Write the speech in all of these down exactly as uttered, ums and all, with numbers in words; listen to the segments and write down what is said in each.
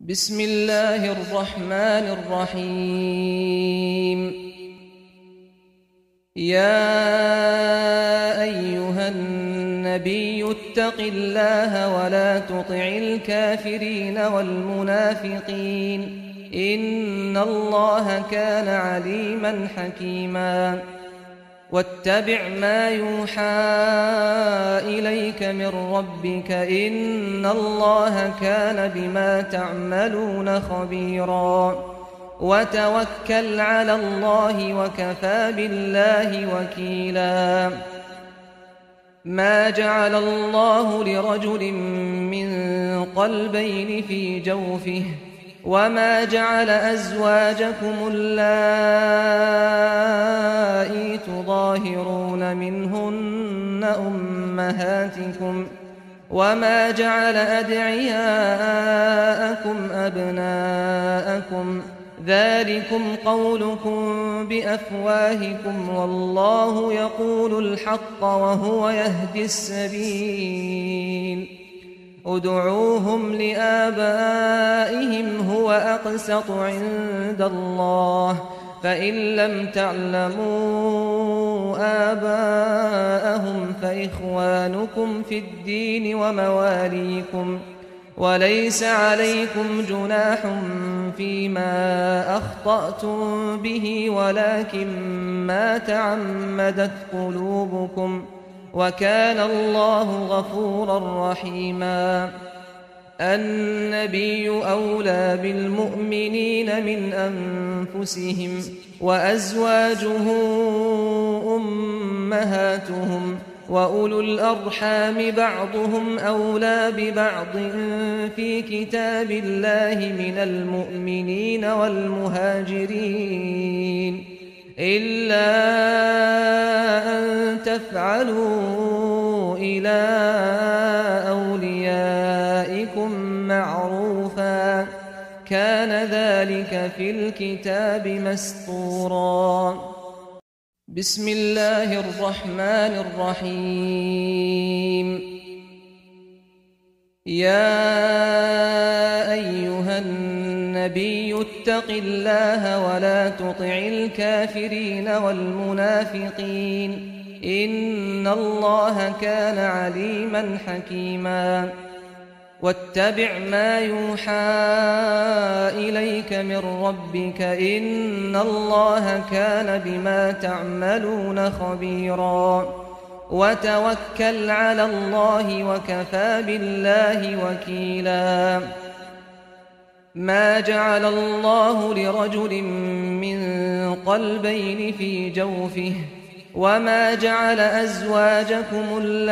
بسم الله الرحمن الرحيم. يا أيها النبي اتق الله ولا تطع الكافرين والمنافقين إن الله كان عليما حكيما. واتبع ما يوحى إليك من ربك إن الله كان بما تعملون خبيرا. وتوكل على الله وكفى بالله وكيلا. ما جعل الله لرجل من قلبين في جوفه وما جعل أزواجكم اللائي تظاهرون منهن أمهاتكم وما جعل أدعياءكم أبناءكم ذلكم قولكم بأفواهكم والله يقول الحق وهو يهدي السبيل. ادعوهم لآبائهم هو أقسط عند الله فإن لم تعلموا آباءهم فإخوانكم في الدين ومواليكم وليس عليكم جناح فيما أخطأتم به ولكن ما تعمدت قلوبكم وكان الله غفورا رحيما. النبي أولى بالمؤمنين من أنفسهم وأزواجه أمهاتهم وأولو الأرحام بعضهم أولى ببعض في كتاب الله من المؤمنين والمهاجرين إلا أن تفعلوا إلى أوليائكم معروفا كان ذلك في الكتاب مسطورا. بسم الله الرحمن الرحيم. يا أيها النبي اتق الله ولا تطع الكافرين والمنافقين إن الله كان عليما حكيما. واتبع ما يوحى إليك من ربك إن الله كان بما تعملون خبيرا. وتوكل على الله وكفى بالله وكيلا. ما جعل الله لرجل من قلبين في جوفه وما جعل أزواجكم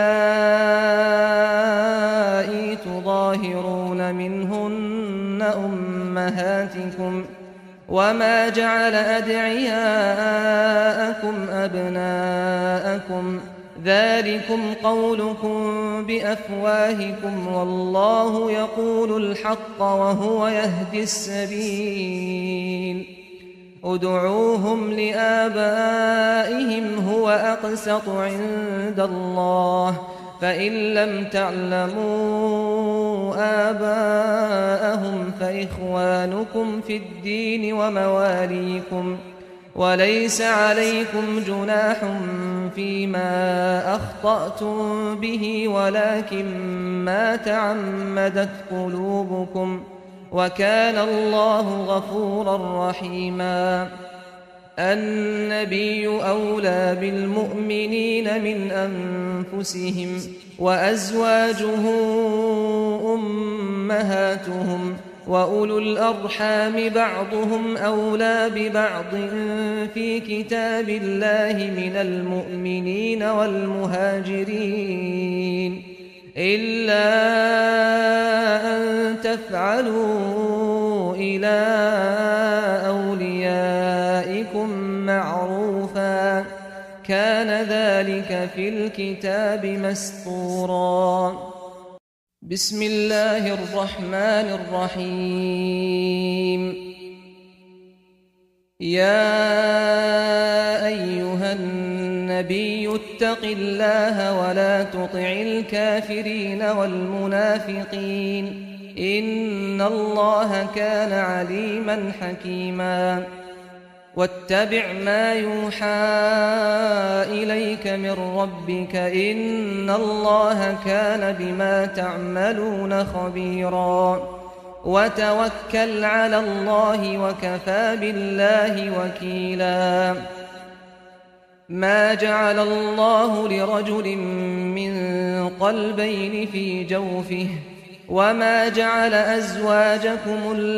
اللائي تظاهرون منهن أمهاتكم وما جعل أدعياءكم أبناءكم ذلكم قولكم بأفواهكم والله يقول الحق وهو يهدي السبيل. ادعوهم لآبائهم هو أقسط عند الله فإن لم تعلموا آباءهم فإخوانكم في الدين ومواليكم وليس عليكم جناح فيما أخطأتم به ولكن ما تعمدت قلوبكم وكان الله غفورا رحيما. النبي أولى بالمؤمنين من أنفسهم وأزواجه أمهاتهم وأولو الأرحام بعضهم أولى ببعض في كتاب الله من المؤمنين والمهاجرين إلا أن تفعلوا إلى أوليائكم معروفا كان ذلك في الكتاب مسطورا. بسم الله الرحمن الرحيم. يا أيها النبي اتق الله ولا تطع الكافرين والمنافقين إن الله كان عليما حكيما واتبع ما يوحى إليك من ربك إن الله كان بما تعملون خبيرا وتوكل على الله وكفى بالله وكيلا ما جعل الله لرجل من قلبين في جوفه وما جعل أزواجكم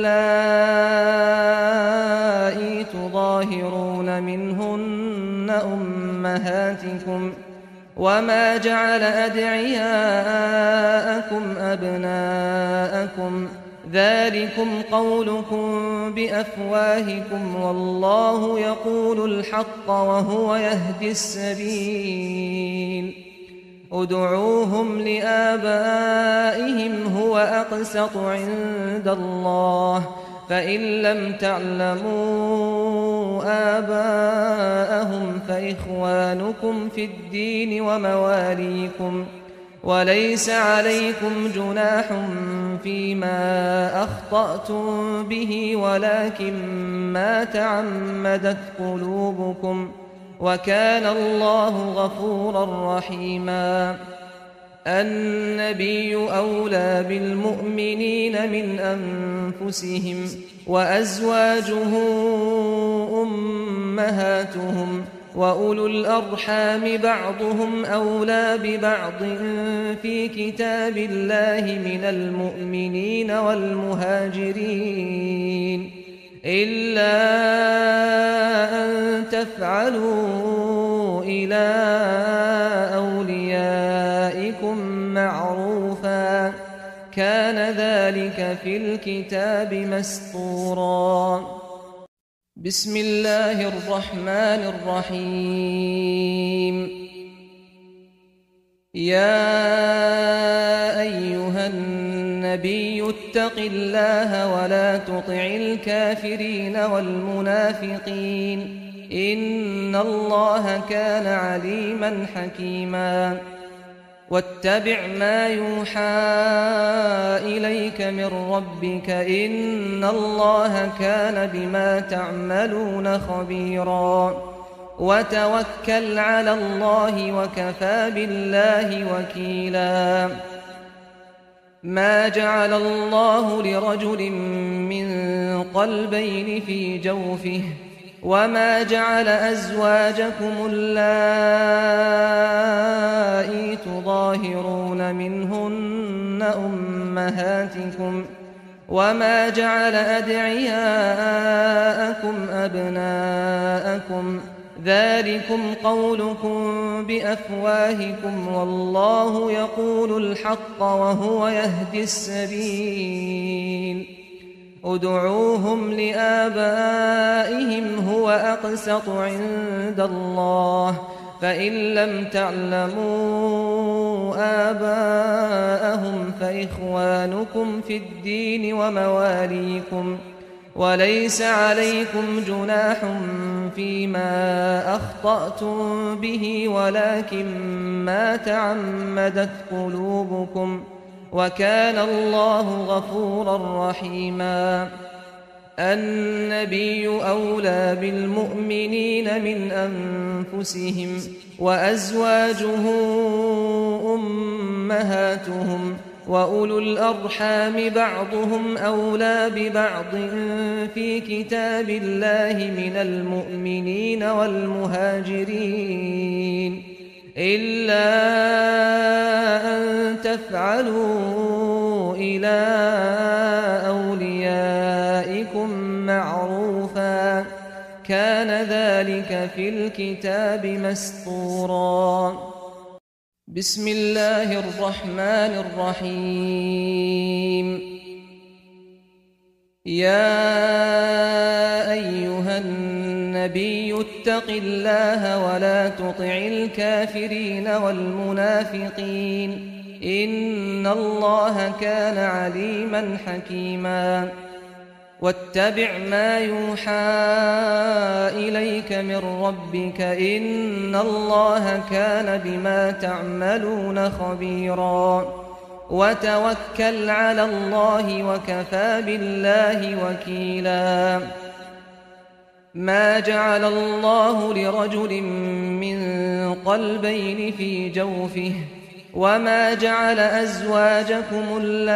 اللائي تظاهرون منهن أمهاتكم وما جعل أدعياءكم أبناءكم ذلكم قولكم بأفواهكم والله يقول الحق وهو يهدي السبيل ادعوهم لآبائهم هو أقسط عند الله فإن لم تعلموا آباءهم فإخوانكم في الدين ومواليكم وليس عليكم جناح فيما أخطأتم به ولكن ما تعمدت قلوبكم وكان الله غفورا رحيما النبي أولى بالمؤمنين من أنفسهم وأزواجه أمهاتهم وأولو الأرحام بعضهم أولى ببعض في كتاب الله من المؤمنين والمهاجرين إلا أن تفعلوا إلى أوليائكم معروفا كان ذلك في الكتاب مسطورا بسم الله الرحمن الرحيم يا أيها النبي اتق الله ولا تطع الكافرين والمنافقين إن الله كان عليما حكيما واتبع ما يوحى إليك من ربك إن الله كان بما تعملون خبيرا وتوكل على الله وكفى بالله وكيلا ما جعل الله لرجل من قلبين في جوفه وما جعل أزواجكم اللائي تظاهرون منهن أمهاتكم وما جعل أدعياءكم أبناءكم ذلكم قولكم بأفواهكم والله يقول الحق وهو يهدي السبيل ادعوهم لآبائهم هو أقسط عند الله فإن لم تعلموا آباءهم فإخوانكم في الدين ومواليكم وليس عليكم جناح فيما أخطأتم به ولكن ما تعمدت قلوبكم وكان الله غفورا رحيما النبي أولى بالمؤمنين من أنفسهم وأزواجه أمهاتهم وأولو الأرحام بعضهم أولى ببعض في كتاب الله من المؤمنين والمهاجرين إلا أن تفعلوا إلى أوليائكم معروفا كان ذلك في الكتاب مسطورا بسم الله الرحمن الرحيم يا أيها النبي اتق الله ولا تطع الكافرين والمنافقين إن الله كان عليما حكيما واتبع ما يوحى إليك من ربك إن الله كان بما تعملون خبيرا وتوكل على الله وكفى بالله وكيلا ما جعل الله لرجل من قلبين في جوفه وما جعل أزواجكم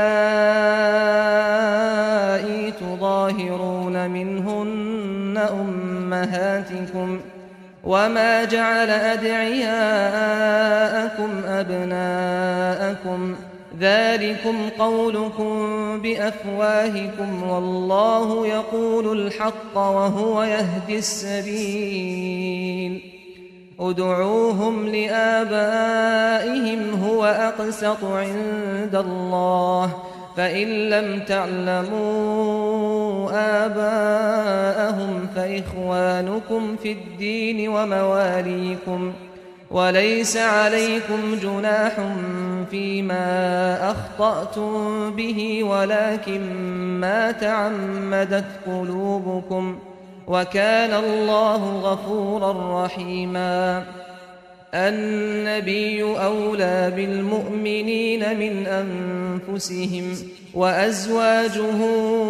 اللائي تظاهرون منهن أمهاتكم وما جعل أدعياءكم أبناءكم ذلكم قولكم بأفواهكم والله يقول الحق وهو يهدي السبيل ادعوهم لآبائهم هو أقسط عند الله فإن لم تعلموا آباءهم فإخوانكم في الدين ومواليكم وليس عليكم جناح فيما أخطأتم به ولكن ما تعمدت قلوبكم وكان الله غفورا رحيما النبي أولى بالمؤمنين من أنفسهم وأزواجه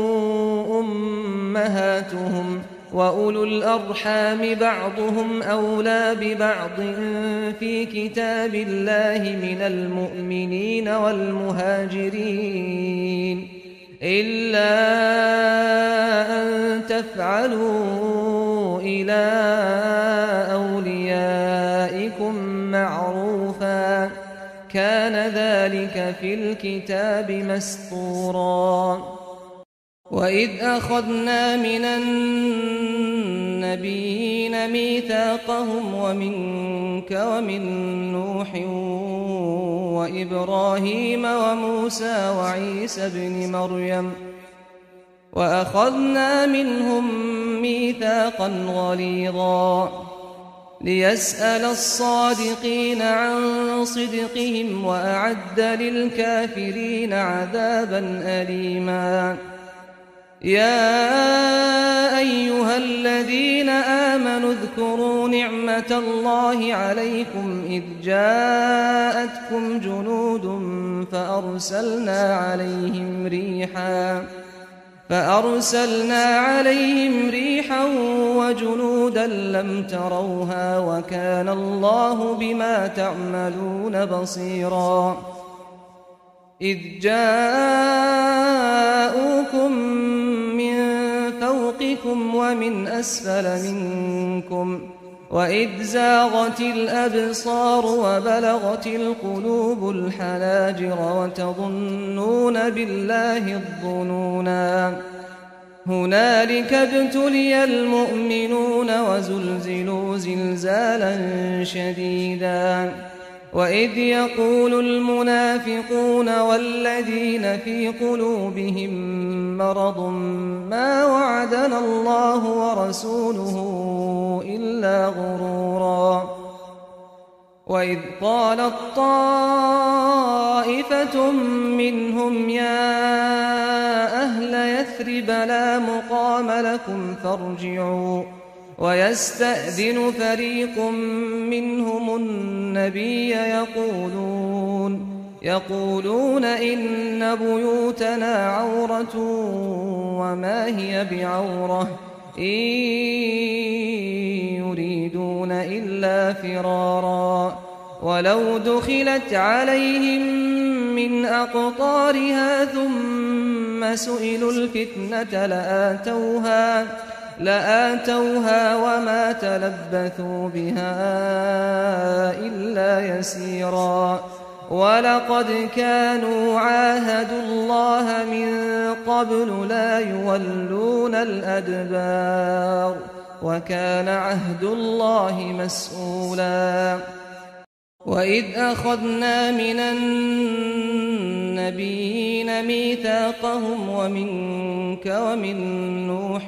أمهاتهم وأولو الأرحام بعضهم أولى ببعض في كتاب الله من المؤمنين والمهاجرين إلا أن تفعلوا إلى أوليائكم معروفا كان ذلك في الكتاب مسطورا وإذ أخذنا من النبيين ميثاقهم ومنك ومن نوح وإبراهيم وموسى وعيسى ابن مريم وأخذنا منهم ميثاقا غليظا ليسأل الصادقين عن صدقهم وأعد للكافرين عذابا أليما يا أيها الذين آمنوا اذكروا نعمة الله عليكم إذ جاءتكم جنود فأرسلنا عليهم ريحا فأرسلنا عليهم ريحا وجنودا لم تروها وكان الله بما تعملون بصيرا إذ جاءوكم من فوقكم ومن أسفل منكم وإذ زاغت الأبصار وبلغت القلوب الحناجر وتظنون بالله الظنونا هنالك ابتلي المؤمنون وزلزلوا زلزالا شديدا وإذ يقول المنافقون والذين في قلوبهم مرض ما وعدنا الله ورسوله إلا غرورا وإذ قالت طائفة منهم يا أهل يثرب لا مقام لكم فارجعوا ويستأذن فريق منهم النبي يقولون يقولون إن بيوتنا عورة وما هي بعورة إن يريدون إلا فرارا ولو دخلت عليهم من أقطارها ثم سئلوا الفتنة لآتوها لآتوها وما تلبثوا بها إلا يسيرا ولقد كانوا عاهدوا الله من قبل لا يولون الأدبار وكان عهد الله مسؤولا وإذ أخذنا من النبيين ميثاقهم ومنك ومن نوح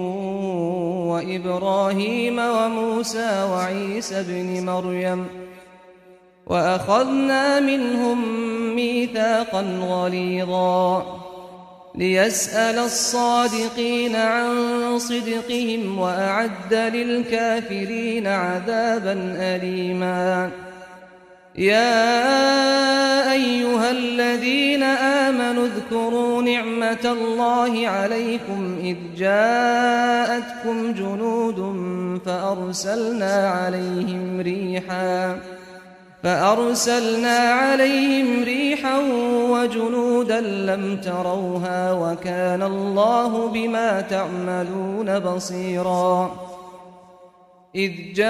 وإبراهيم وموسى وعيسى ابن مريم وأخذنا منهم ميثاقا غليظا ليسأل الصادقين عن صدقهم وأعد للكافرين عذابا أليما يا أيها الذين آمنوا اذكروا نعمة الله عليكم إذ جاءتكم جنود فأرسلنا عليهم ريحا فأرسلنا عليهم ريحا وجنودا لم تروها وكان الله بما تعملون بصيرا إذ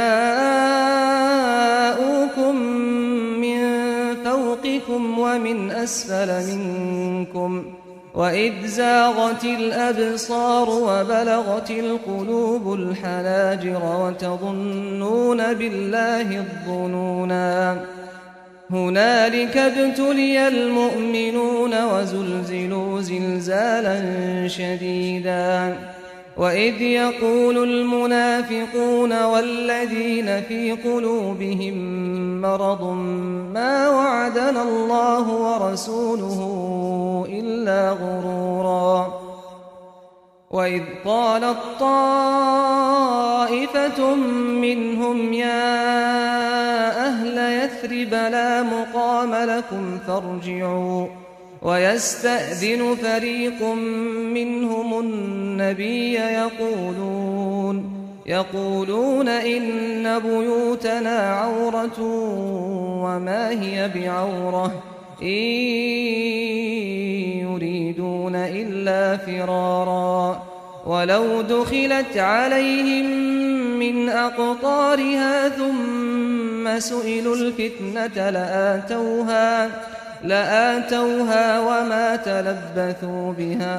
جاءوكم من فوقكم ومن أسفل منكم وإذ زاغت الأبصار وبلغت القلوب الحناجر وتظنون بالله الظنونا هنالك ابتلي المؤمنون وزلزلوا زلزالا شديدا وإذ يقول المنافقون والذين في قلوبهم مرض ما وعدنا الله ورسوله إلا غرورا وإذ قالت طائفة منهم يا أهل يثرب لا مقام لكم فارجعوا ويستأذن فريق منهم النبي يقولون يقولون إن بيوتنا عورة وما هي بعورة إن يريدون إلا فرارا ولو دخلت عليهم من أقطارها ثم سئلوا الفتنة لآتوها لآتوها وما تلبثوا بها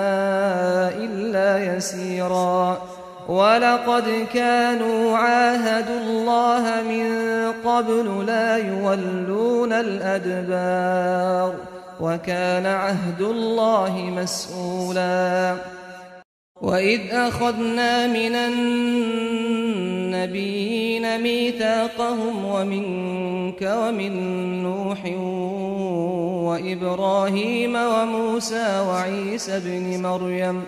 إلا يسيرا ولقد كانوا عاهدوا الله من قبل لا يولون الأدبار وكان عهد الله مسؤولا وإذ أخذنا من النبيين ميثاقهم ومنك ومن نوح وإبراهيم وموسى وعيسى بن مريم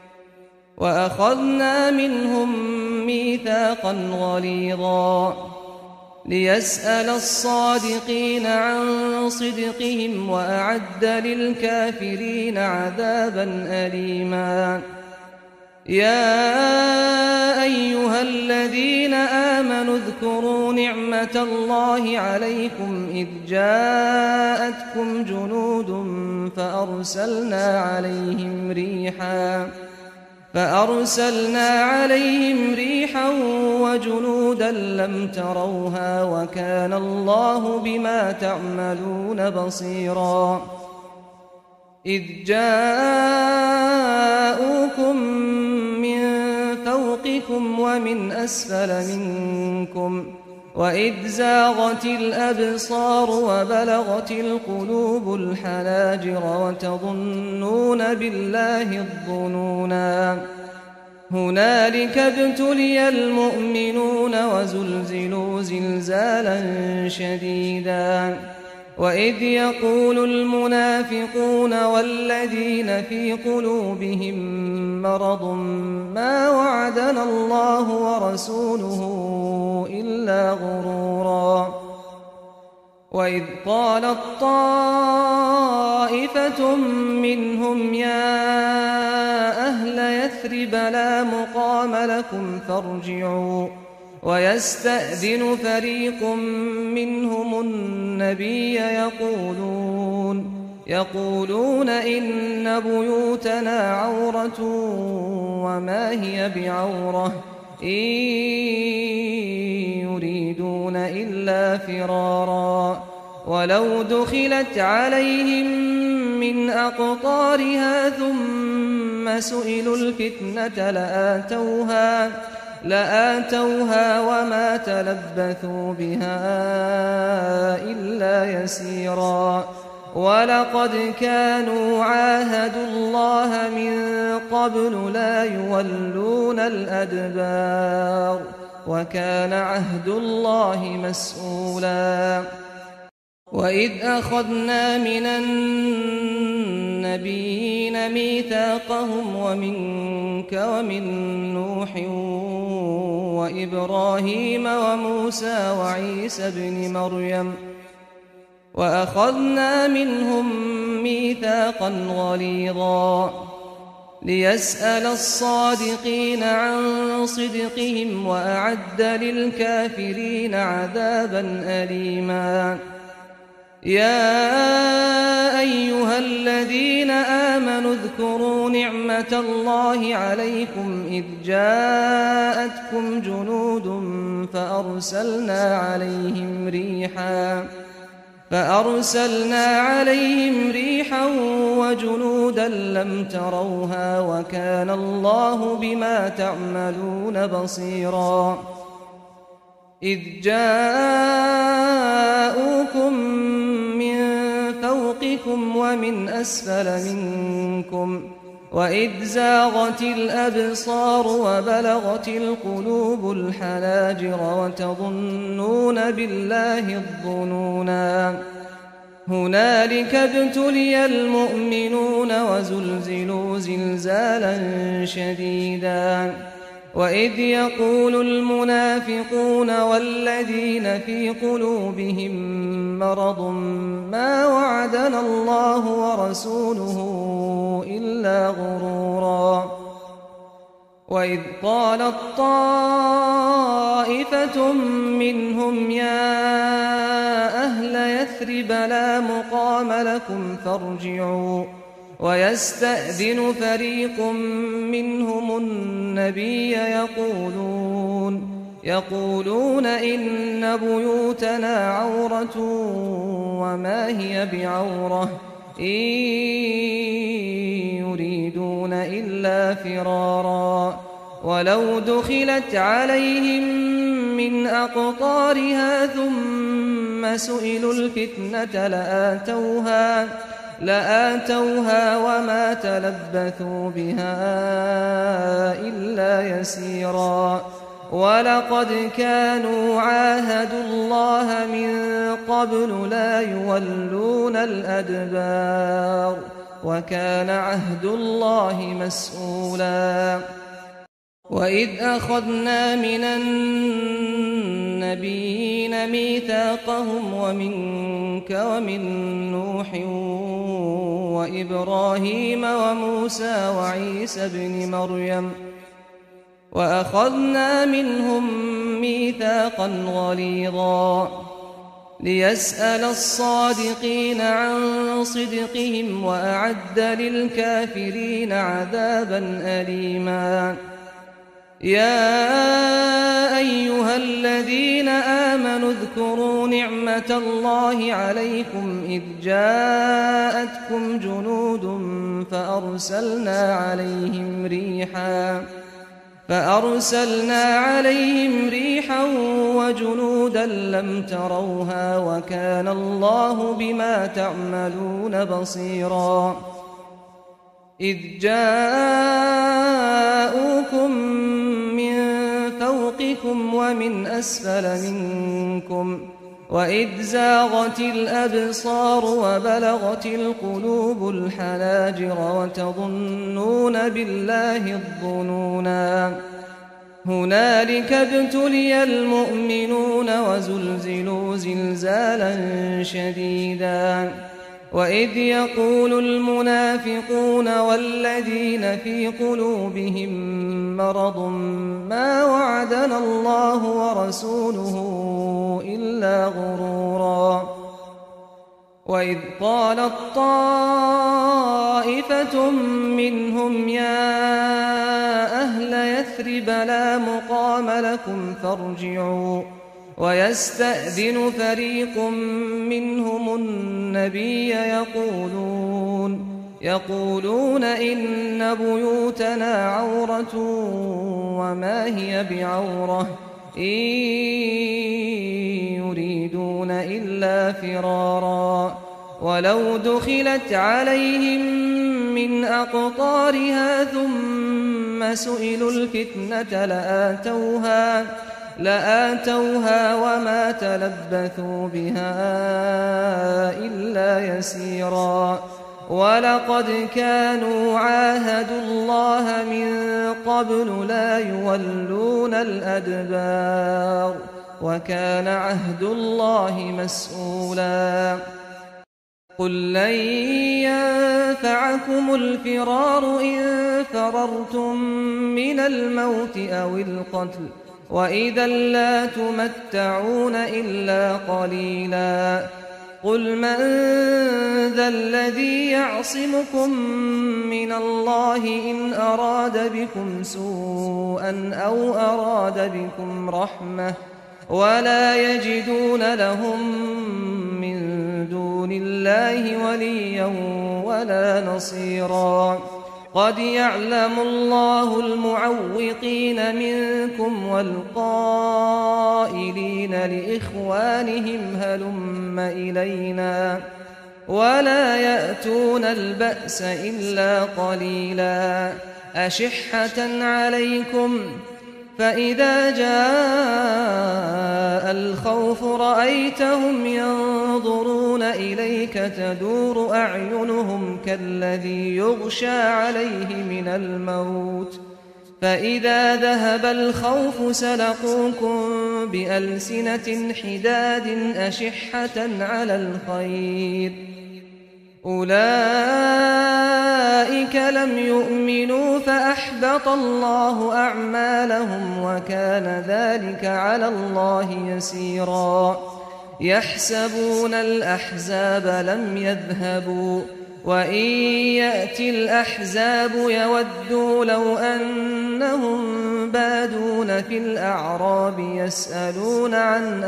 وأخذنا منهم ميثاقا غليظا ليسأل الصادقين عن صدقهم وأعد للكافرين عذابا أليما يا أيها الذين آمنوا اذكروا نعمة الله عليكم إذ جاءتكم جنود فأرسلنا عليهم ريحا فأرسلنا عليهم ريحا وجنودا لم تروها وكان الله بما تعملون بصيرا إذ جاءوكم من فوقكم ومن أسفل منكم وإذ زاغت الأبصار وبلغت القلوب الحناجر وتظنون بالله الظنونا هنالك ابتلي المؤمنون وزلزلوا زلزالا شديدا وإذ يقول المنافقون والذين في قلوبهم مرض ما وعدنا الله ورسوله إلا غرورا وإذ قالت طائفة منهم يا أهل يثرب لا مقام لكم فارجعوا ويستأذن فريق منهم النبي يقولون يقولون إن بيوتنا عورة وما هي بعورة إن يريدون إلا فرارا ولو دخلت عليهم من أقطارها ثم سئلوا الفتنة لآتوها لآتوها وما تلبثوا بها إلا يسيرا ولقد كانوا عاهدوا الله من قبل لا يولون الأدبار وكان عهد الله مسؤولا وإذ أخذنا من النبيين ميثاقهم ومنك ومن نوح وإبراهيم وموسى وعيسى بن مريم وأخذنا منهم ميثاقا غليظا ليسأل الصادقين عن صدقهم وأعد للكافرين عذابا أليما. يا أيها الذين آمنوا اذكروا نعمة الله عليكم إذ جاءتكم جنود فأرسلنا عليهم ريحا فأرسلنا عليهم ريحا وجنودا لم تروها وكان الله بما تعملون بصيرا. إذ جاءوكم من فوقكم ومن أسفل منكم وإذ زاغت الأبصار وبلغت القلوب الحناجر وتظنون بالله الظنونا. هنالك ابتلي المؤمنون وزلزلوا زلزالا شديدا. وإذ يقول المنافقون والذين في قلوبهم مرض ما وعدنا الله ورسوله إلا غرورا. وإذ قالت طائفة منهم يا أهل يثرب لا مقام لكم فارجعوا ويستأذن فريق منهم النبي يقولون يقولون إن بيوتنا عورة وما هي بعورة إن يريدون إلا فرارا. ولو دخلت عليهم من أقطارها ثم سئلوا الفتنة لآتوها لآتوها وما تلبثوا بها إلا يسيرا. ولقد كانوا عاهدوا الله من قبل لا يولون الأدبار وكان عهد الله مسؤولا. وإذ أخذنا من النبيين ميثاقهم ومنك ومن نوح وإبراهيم وموسى وعيسى ابن مريم وأخذنا منهم ميثاقا غليظا ليسأل الصادقين عن صدقهم وأعد للكافرين عذابا أليما. يا أيها الذين آمنوا اذكروا نعمة الله عليكم إذ جاءتكم جنود فأرسلنا عليهم ريحا فأرسلنا عليهم ريحا وجنودا لم تروها وكان الله بما تعملون بصيرا. إذ جاءوكم من فوقكم ومن أسفل منكم وإذ زاغت الأبصار وبلغت القلوب الحناجر وتظنون بالله الظنونا. هنالك ابتلي المؤمنون وزلزلوا زلزالا شديدا. وإذ يقول المنافقون والذين في قلوبهم مرض ما وعدنا الله ورسوله إلا غرورا. وإذ قالت طائفة منهم يا أهل يثرب لا مقام لكم فارجعوا ويستأذن فريق منهم النبي يقولون يقولون إن بيوتنا عورة وما هي بعورة إن يريدون إلا فرارا. ولو دخلت عليهم من أقطارها ثم سئلوا الفتنة لآتوها لآتوها وما تلبثوا بها إلا يسيرا. ولقد كانوا عاهدوا الله من قبل لا يولون الأدبار وكان عهد الله مسؤولا. قل لن ينفعكم الفرار إن فررتم من الموت أو القتل وإذا لا تمتعون إلا قليلا قل من ذا الذي يعصمكم من الله إن أراد بكم سوءا أو أراد بكم رحمة ولا يجدون لهم من دون الله وليا ولا نصيرا قد يعلم الله المعوقين منكم والقائلين لإخوانهم هلم إلينا ولا يأتون البأس إلا قليلا أشحة عليكم فإذا جاء الخوف رأيتهم ينظرون إليك تدور أعينهم كالذي يغشى عليه من الموت فإذا ذهب الخوف سلقوكم بألسنة حداد أشحة على الخير أولئك لم يؤمنوا فأحبط الله أعمالهم وكان ذلك على الله يسيرا يحسبون الأحزاب لم يذهبوا وإن يأتي الأحزاب يودوا لو أنهم بادون في الأعراب يسألون عن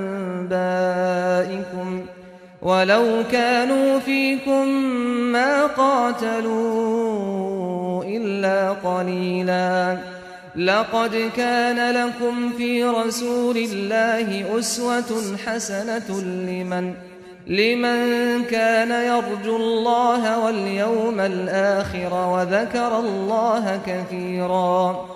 أنبائكم ولو كانوا فيكم ما قاتلوا إلا قليلا لقد كان لكم في رسول الله أسوة حسنة لمن لمن كان يرجو الله واليوم الآخر وذكر الله كثيرا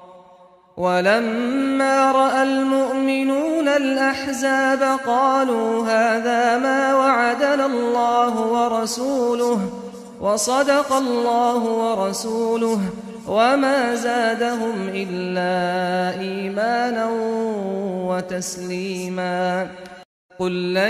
ولما رأى المؤمنون الأحزاب قالوا هذا ما وعدنا الله ورسوله وصدق الله ورسوله وما زادهم إلا إيمانا وتسليما قل لن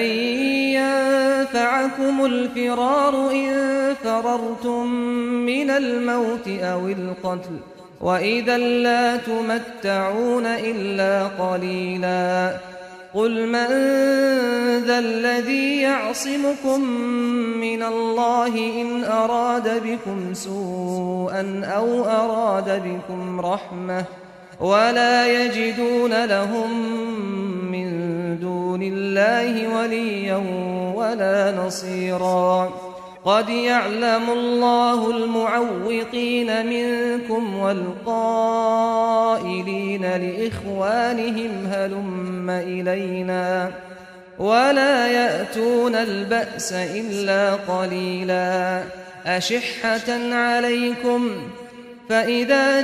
ينفعكم الفرار إن فررتم من الموت أو القتل وإذا لا تمتعون إلا قليلا قل من ذا الذي يعصمكم من الله إن أراد بكم سوءا أو أراد بكم رحمة ولا يجدون لهم من دون الله وليا ولا نصيرا قد يعلم الله المعوقين منكم والقائلين لإخوانهم هلم إلينا ولا يأتون البأس إلا قليلا أشحة عليكم فإذا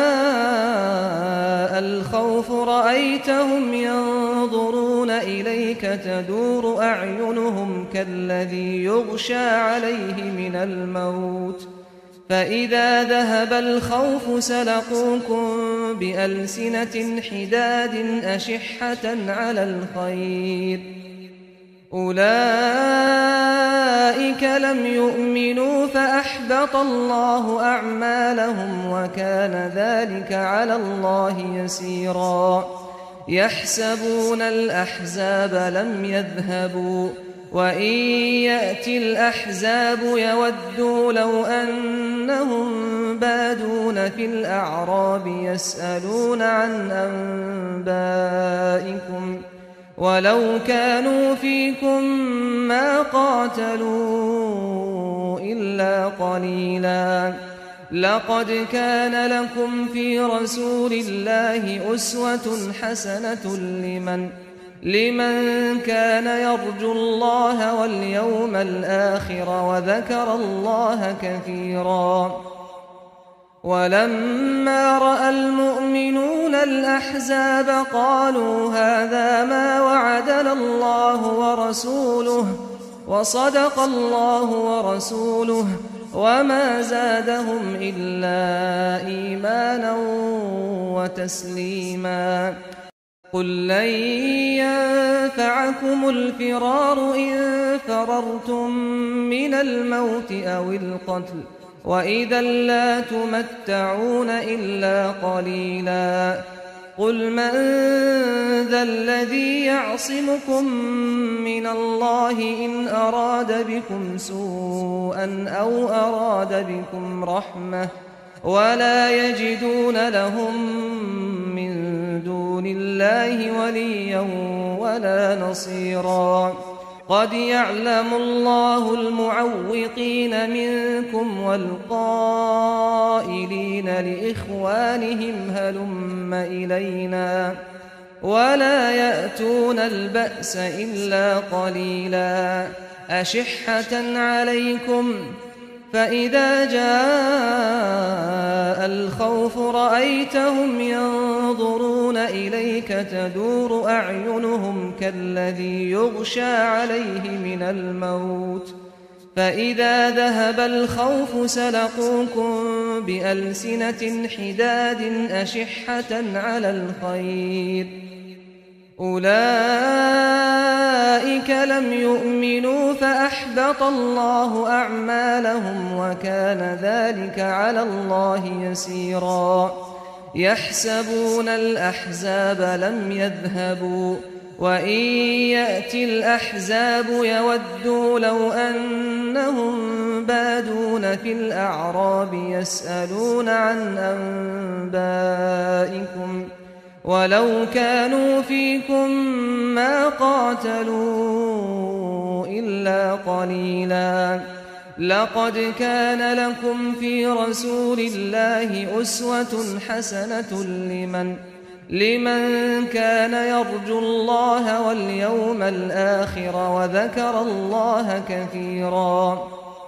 جاء الخوف رأيتهم ينظرون إليك تدور أعينهم كالذي يغشى عليه من الموت فإذا ذهب الخوف سلقوكم بألسنة حداد أشحة على الخير أولئك لم يؤمنوا فأحبط الله أعمالهم وكان ذلك على الله يسيرا يحسبون الأحزاب لم يذهبوا وإن يأتي الأحزاب يودوا لو أنهم بادون في الأعراب يسألون عن أنبائكم ولو كانوا فيكم ما قاتلوا إلا قليلا لقد كان لكم في رسول الله أسوة حسنة لمن لمن كان يرجو الله واليوم الآخر وذكر الله كثيرا ولما رأى المؤمنون الأحزاب قالوا هذا ما وعدنا الله ورسوله وصدق الله ورسوله وما زادهم إلا إيمانا وتسليما قل لن ينفعكم الفرار إن فررتم من الموت أو القتل وإذا لا تمتعون إلا قليلا قل من ذا الذي يعصمكم من الله إن أراد بكم سوءا أو أراد بكم رحمة ولا يجدون لهم من دون الله وليا ولا نصيرا قد يعلم الله المعوقين منكم والقائلين لإخوانهم هلم إلينا ولا يأتون البأس إلا قليلا أشحة عليكم فإذا جاء الخوف رأيتهم ينظرون إليك تدور أعينهم كالذي يغشى عليه من الموت فإذا ذهب الخوف سلقوكم بألسنة حداد أشحة على الخير أولئك لم يؤمنوا فأحبط الله أعمالهم وكان ذلك على الله يسيرا يحسبون الأحزاب لم يذهبوا وإن يأتي الأحزاب يودوا لو أنهم بادون في الأعراب يسألون عن أنبائكم ولو كانوا فيكم ما قاتلوا إلا قليلا لقد كان لكم في رسول الله أسوة حسنة لمن لمن كان يرجو الله واليوم الآخر وذكر الله كثيرا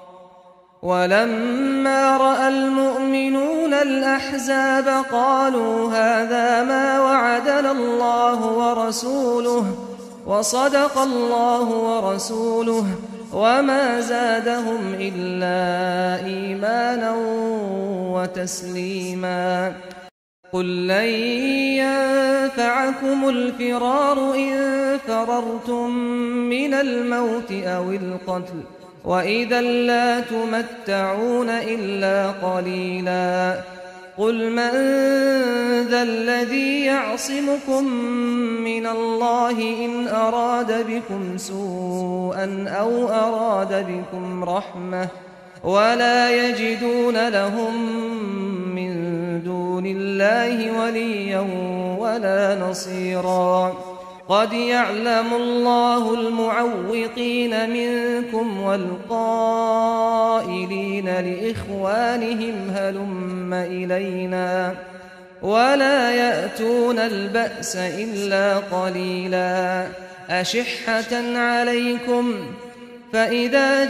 ولما رأى المؤمنون الأحزاب قالوا هذا ما وعدنا الله ورسوله وصدق الله ورسوله وما زادهم إلا إيمانا وتسليما قل لن ينفعكم الفرار إن فررتم من الموت أو القتل وإذا لا تمتعون إلا قليلا قل من ذا الذي يعصمكم من الله إن أراد بكم سوءا أو أراد بكم رحمة ولا يجدون لهم من دون الله وليا ولا نصيرا قد يعلم الله المعوقين منكم والقائلين لإخوانهم هلم إلينا ولا يأتون البأس إلا قليلا أشحة عليكم فإذا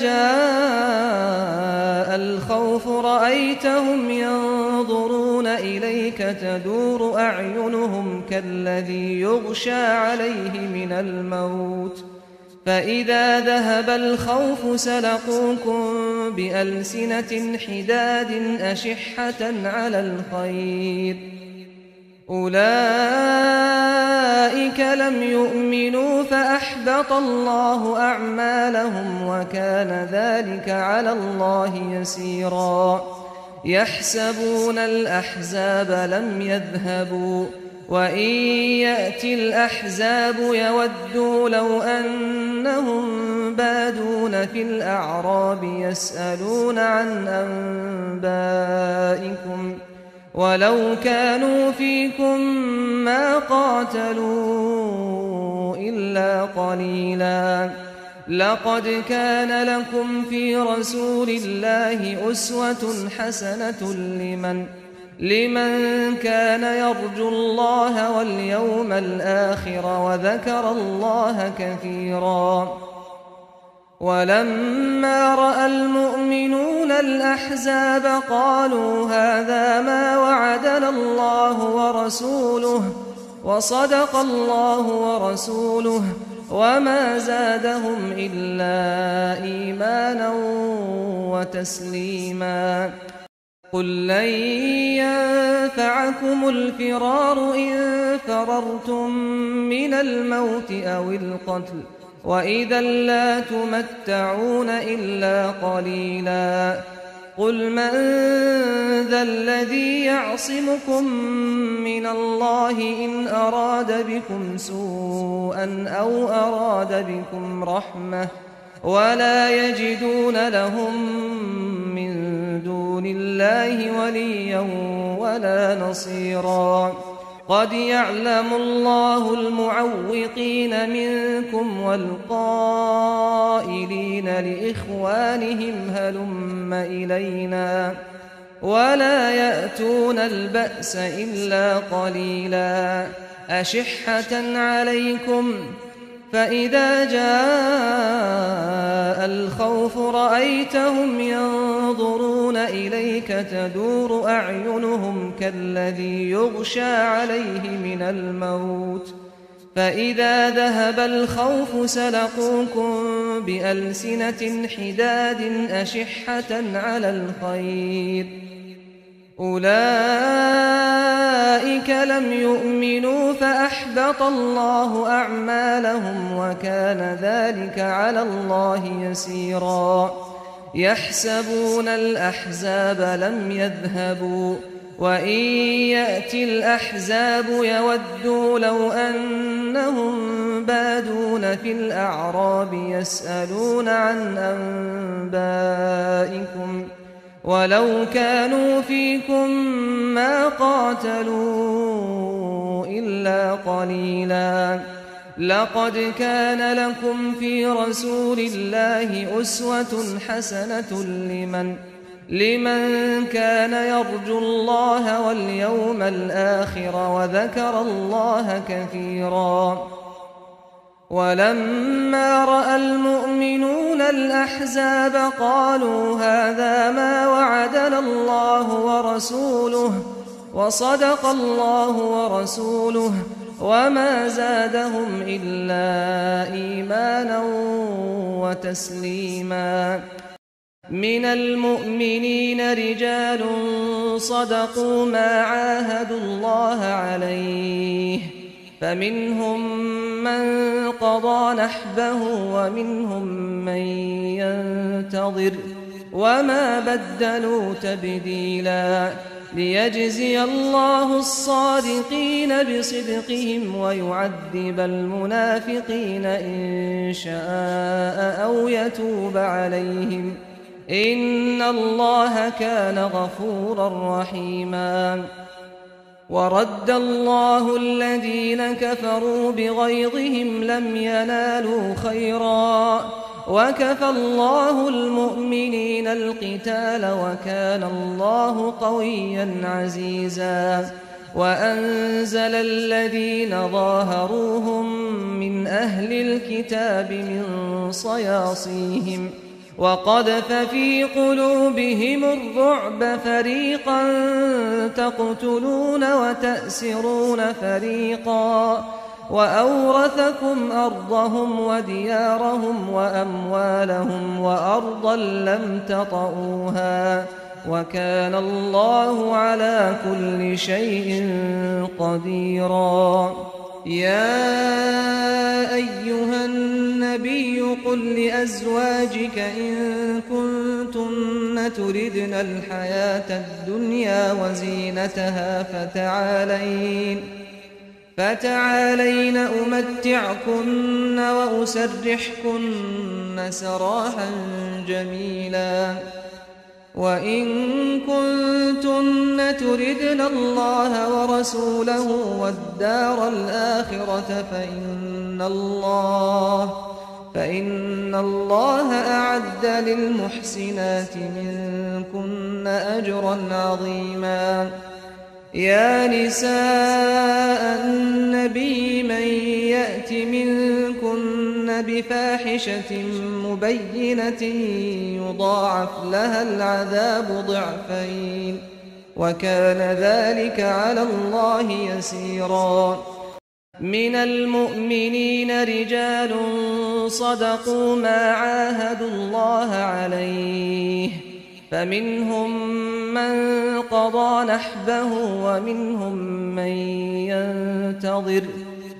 جاء الخوف رأيتهم ينظرون إليك تدور أعينهم كالذي يغشى عليه من الموت فإذا ذهب الخوف سلقوكم بألسنة حداد أشحة على الخير أولئك لم يؤمنوا فأحبط الله أعمالهم وكان ذلك على الله يسيرا يحسبون الأحزاب لم يذهبوا وإن يأتي الأحزاب يودوا لو أنهم بادون في الأعراب يسألون عن أنبائكم ولو كانوا فيكم ما قاتلوا إلا قليلا لقد كان لكم في رسول الله أسوة حسنة لمن لمن كان يرجو الله واليوم الآخر وذكر الله كثيرا ولما رأى المؤمنون الأحزاب قالوا هذا ما وعدنا الله ورسوله وصدق الله ورسوله وما زادهم إلا إيمانا وتسليما قل لن ينفعكم الفرار إن فررتم من الموت أو القتل وإذا لا تمتعون إلا قليلا قل من ذا الذي يعصمكم من الله إن أراد بكم سوءا أو أراد بكم رحمة ولا يجدون لهم من دون الله وليا ولا نصيرا قد يعلم الله المعوقين منكم والقائلين لإخوانهم هلم إلينا ولا يأتون البأس إلا قليلا أشحة عليكم فإذا جاء الخوف رأيتهم ينظرون إليك تدور أعينهم كالذي يغشى عليه من الموت فإذا ذهب الخوف سلقوكم بألسنة حداد أشحة على الخير أولئك لم يؤمنوا فأحبط الله أعمالهم وكان ذلك على الله يسيرا يحسبون الأحزاب لم يذهبوا وإن يأتي الأحزاب يودوا لو أنهم بادون في الأعراب يسألون عن أنبائكم ولو كانوا فيكم ما قاتلوا إلا قليلا لقد كان لكم في رسول الله أسوة حسنة لمن لمن كان يرجو الله واليوم الآخر وذكر الله كثيرا ولما رأى المؤمنون الأحزاب قالوا هذا ما وعدنا الله ورسوله وصدق الله ورسوله وما زادهم إلا إيمانا وتسليما من المؤمنين رجال صدقوا ما عاهدوا الله عليه فمنهم من قضى نحبه ومنهم من ينتظر وما بدلوا تبديلا ليجزي الله الصادقين بصدقهم ويعذب المنافقين إن شاء أو يتوب عليهم إن الله كان غفورا رحيما ورد الله الذين كفروا بغيظهم لم ينالوا خيرا وكفى الله المؤمنين القتال وكان الله قويا عزيزا وأنزل الذين ظاهروهم من أهل الكتاب من صياصيهم وقذف في قلوبهم الرعب فريقا تقتلون وتأسرون فريقا وأورثكم أرضهم وديارهم وأموالهم وأرضا لم تطئوها وكان الله على كل شيء قديرا يا أيها النبي قل لأزواجك إن كنتن تردن الحياة الدنيا وزينتها فتعالين فتعالين أمتعكن وأسرحكن سراحا جميلا وإن كنتن تردن الله ورسوله والدار الآخرة فإن الله فإن الله أعد للمحسنات منكن أجرا عظيما يا نساء النبي من يأت منكن بفاحشة مبينة يضاعف لها العذاب ضعفين وكان ذلك على الله يسيرا من المؤمنين رجال صدقوا ما عاهدوا الله عليه فمنهم من قضى نحبه ومنهم من ينتظر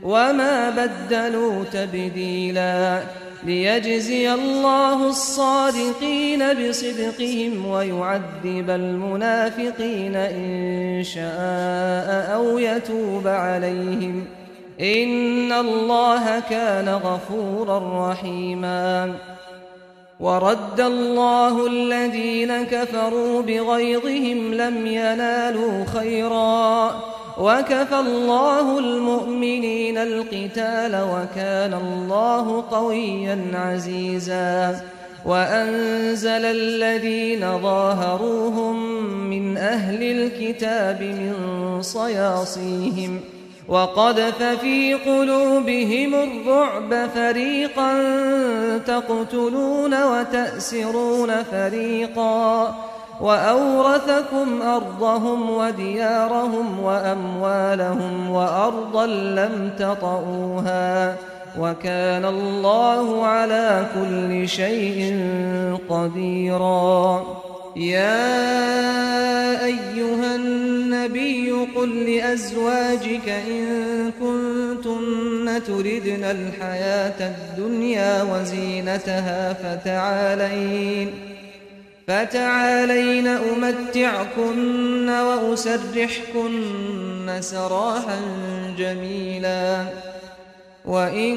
وما بدلوا تبديلا ليجزي الله الصادقين بصدقهم ويعذب المنافقين إن شاء أو يتوب عليهم إن الله كان غفورا رحيما ورد الله الذين كفروا بغيظهم لم ينالوا خيرا وكفى الله المؤمنين القتال وكان الله قويا عزيزا وأنزل الذين ظاهروهم من أهل الكتاب من صياصيهم وقذف في قلوبهم الرعب فريقا تقتلون وتأسرون فريقا وأورثكم أرضهم وديارهم وأموالهم وأرضا لم تطئوها وكان الله على كل شيء قديرا يا أيها النبي قل لأزواجك إن كنتن تردن الحياة الدنيا وزينتها فتعالين فتعالين أمتعكن وأسرحكن سراحا جميلا وإن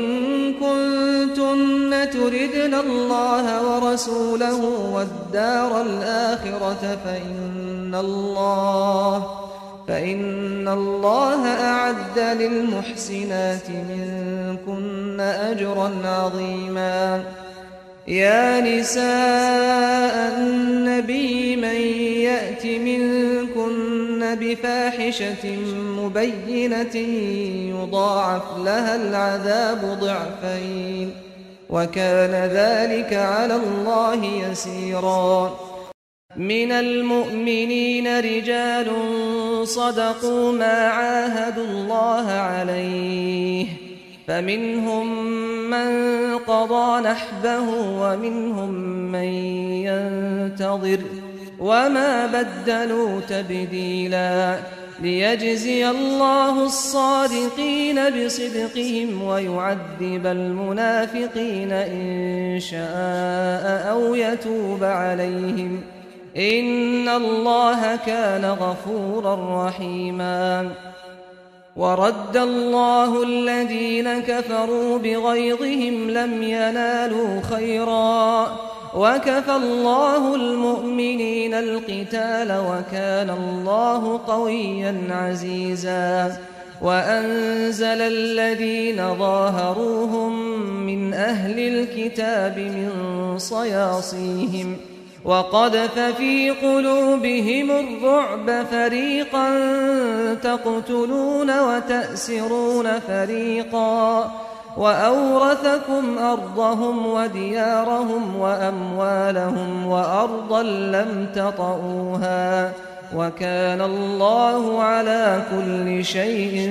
كنتن تردن الله ورسوله والدار الآخرة فإن الله فإن الله أعد للمحسنات منكن أجرا عظيما يا نساء النبي من يأت منكن بفاحشة مبينة يضاعف لها العذاب ضعفين وكان ذلك على الله يسيرا من المؤمنين رجال صدقوا ما عاهدوا الله عليه فمنهم من قضى نحبه ومنهم من ينتظر وما بدلوا تبديلا ليجزي الله الصادقين بصدقهم ويعذب المنافقين إن شاء أو يتوب عليهم إن الله كان غفورا رحيما ورد الله الذين كفروا بغيظهم لم ينالوا خيرا وكفى الله المؤمنين القتال وكان الله قويا عزيزا وأنزل الذين ظاهروهم من أهل الكتاب من صياصيهم وقذف في قلوبهم الرعب فريقا تقتلون وتأسرون فريقا وأورثكم أرضهم وديارهم وأموالهم وأرضا لم تطئوها وكان الله على كل شيء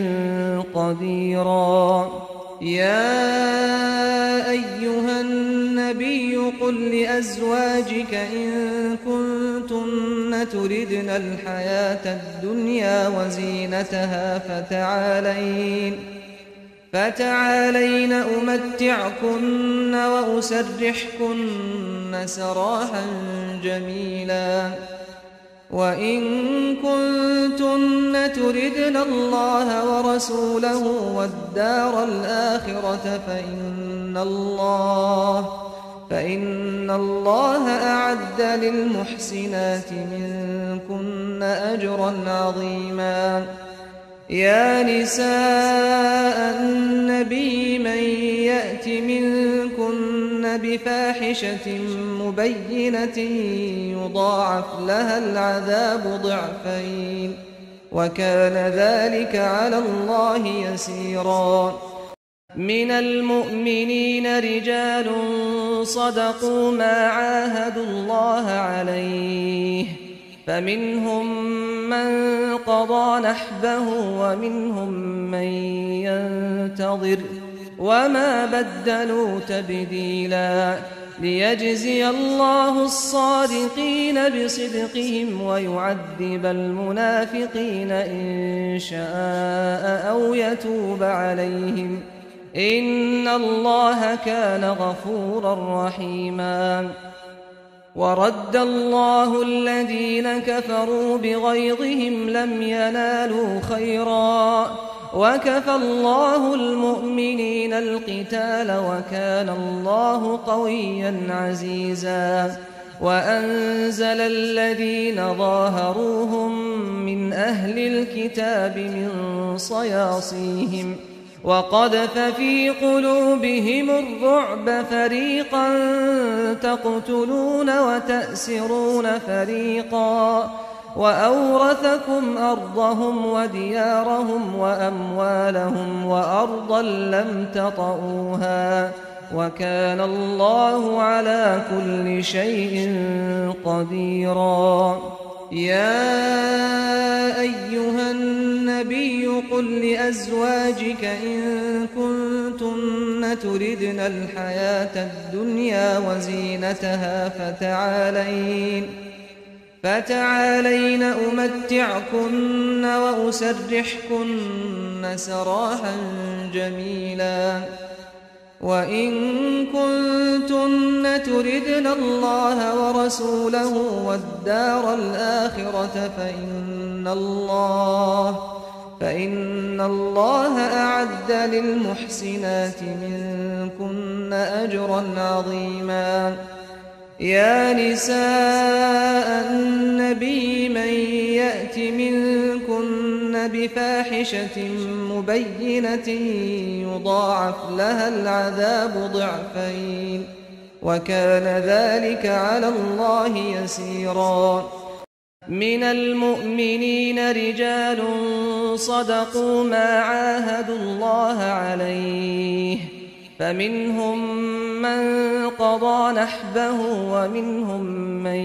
قديرا يا أيها النبي قل لأزواجك إن كنتن تردن الحياة الدنيا وزينتها فتعالين فتعالين أمتعكن وأسرحكن سراحا جميلا وإن كنتن تردن الله ورسوله والدار الآخرة فإن الله فإن الله أعد للمحسنات منكن أجرا عظيما يا نساء النبي من يأت منكن بفاحشة مبينة يضاعف لها العذاب ضعفين وكان ذلك على الله يسيرا من المؤمنين رجال صدقوا ما عاهدوا الله عليه فمنهم من قضى نحبه ومنهم من ينتظر وما بدلوا تبديلا ليجزي الله الصادقين بصدقهم ويعذب المنافقين إن شاء أو يتوب عليهم إن الله كان غفورا رحيما. ورد الله الذين كفروا بغيظهم لم ينالوا خيرا وكفى الله المؤمنين القتال وكان الله قويا عزيزا. وأنزل الذين ظاهروهم من أهل الكتاب من صياصيهم وقذف في قلوبهم الرعب فريقا تقتلون وتأسرون فريقا وأورثكم أرضهم وديارهم وأموالهم وأرضا لم تطئوها وكان الله على كل شيء قديرا. يا أيها النبي قل لأزواجك إن كنتن تردن الحياة الدنيا وزينتها فتعالين فتعالين أمتعكن وأسرحكن سراحا جميلا. وإن كنتن تردن الله ورسوله والدار الآخرة فإن الله فإن الله أعد للمحسنات منكن أجرا عظيما. يا نساء النبي من يأت منكن بفاحشة مبينة يضاعف لها العذاب ضعفين وكان ذلك على الله يسيرا. من المؤمنين رجال صدقوا ما عاهدوا الله عليه فمنهم من قضى نحبه ومنهم من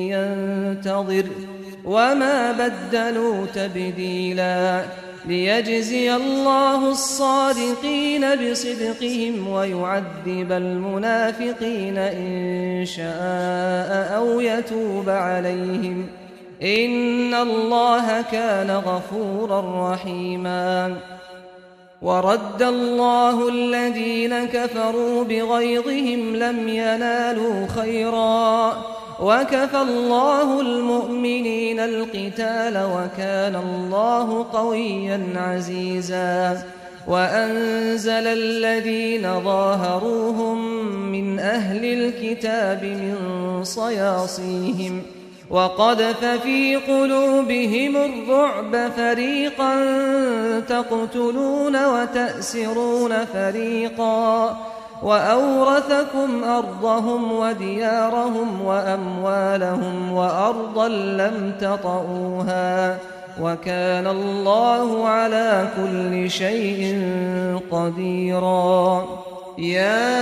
ينتظر وما بدلوا تبديلا. ليجزي الله الصادقين بصدقهم ويعذب المنافقين إن شاء أو يتوب عليهم إن الله كان غفورا رحيما. ورد الله الذين كفروا بغيظهم لم ينالوا خيرا وكفى الله المؤمنين القتال وكان الله قويا عزيزا. وأنزل الذين ظاهروهم من أهل الكتاب من صياصيهم وقذف في قلوبهم الرعب فريقا تقتلون وتأسرون فريقا وأورثكم أرضهم وديارهم وأموالهم وأرضا لم تطئوها وكان الله على كل شيء قديرا. يا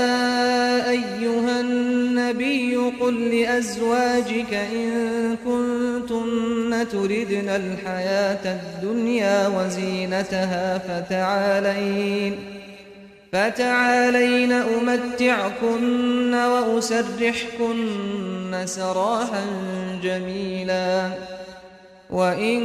أيها النبي قل لأزواجك إن كنتن تردن الحياة الدنيا وزينتها فتعالين فتعالين أمتعكن وأسرحكن سراحا جميلا. وإن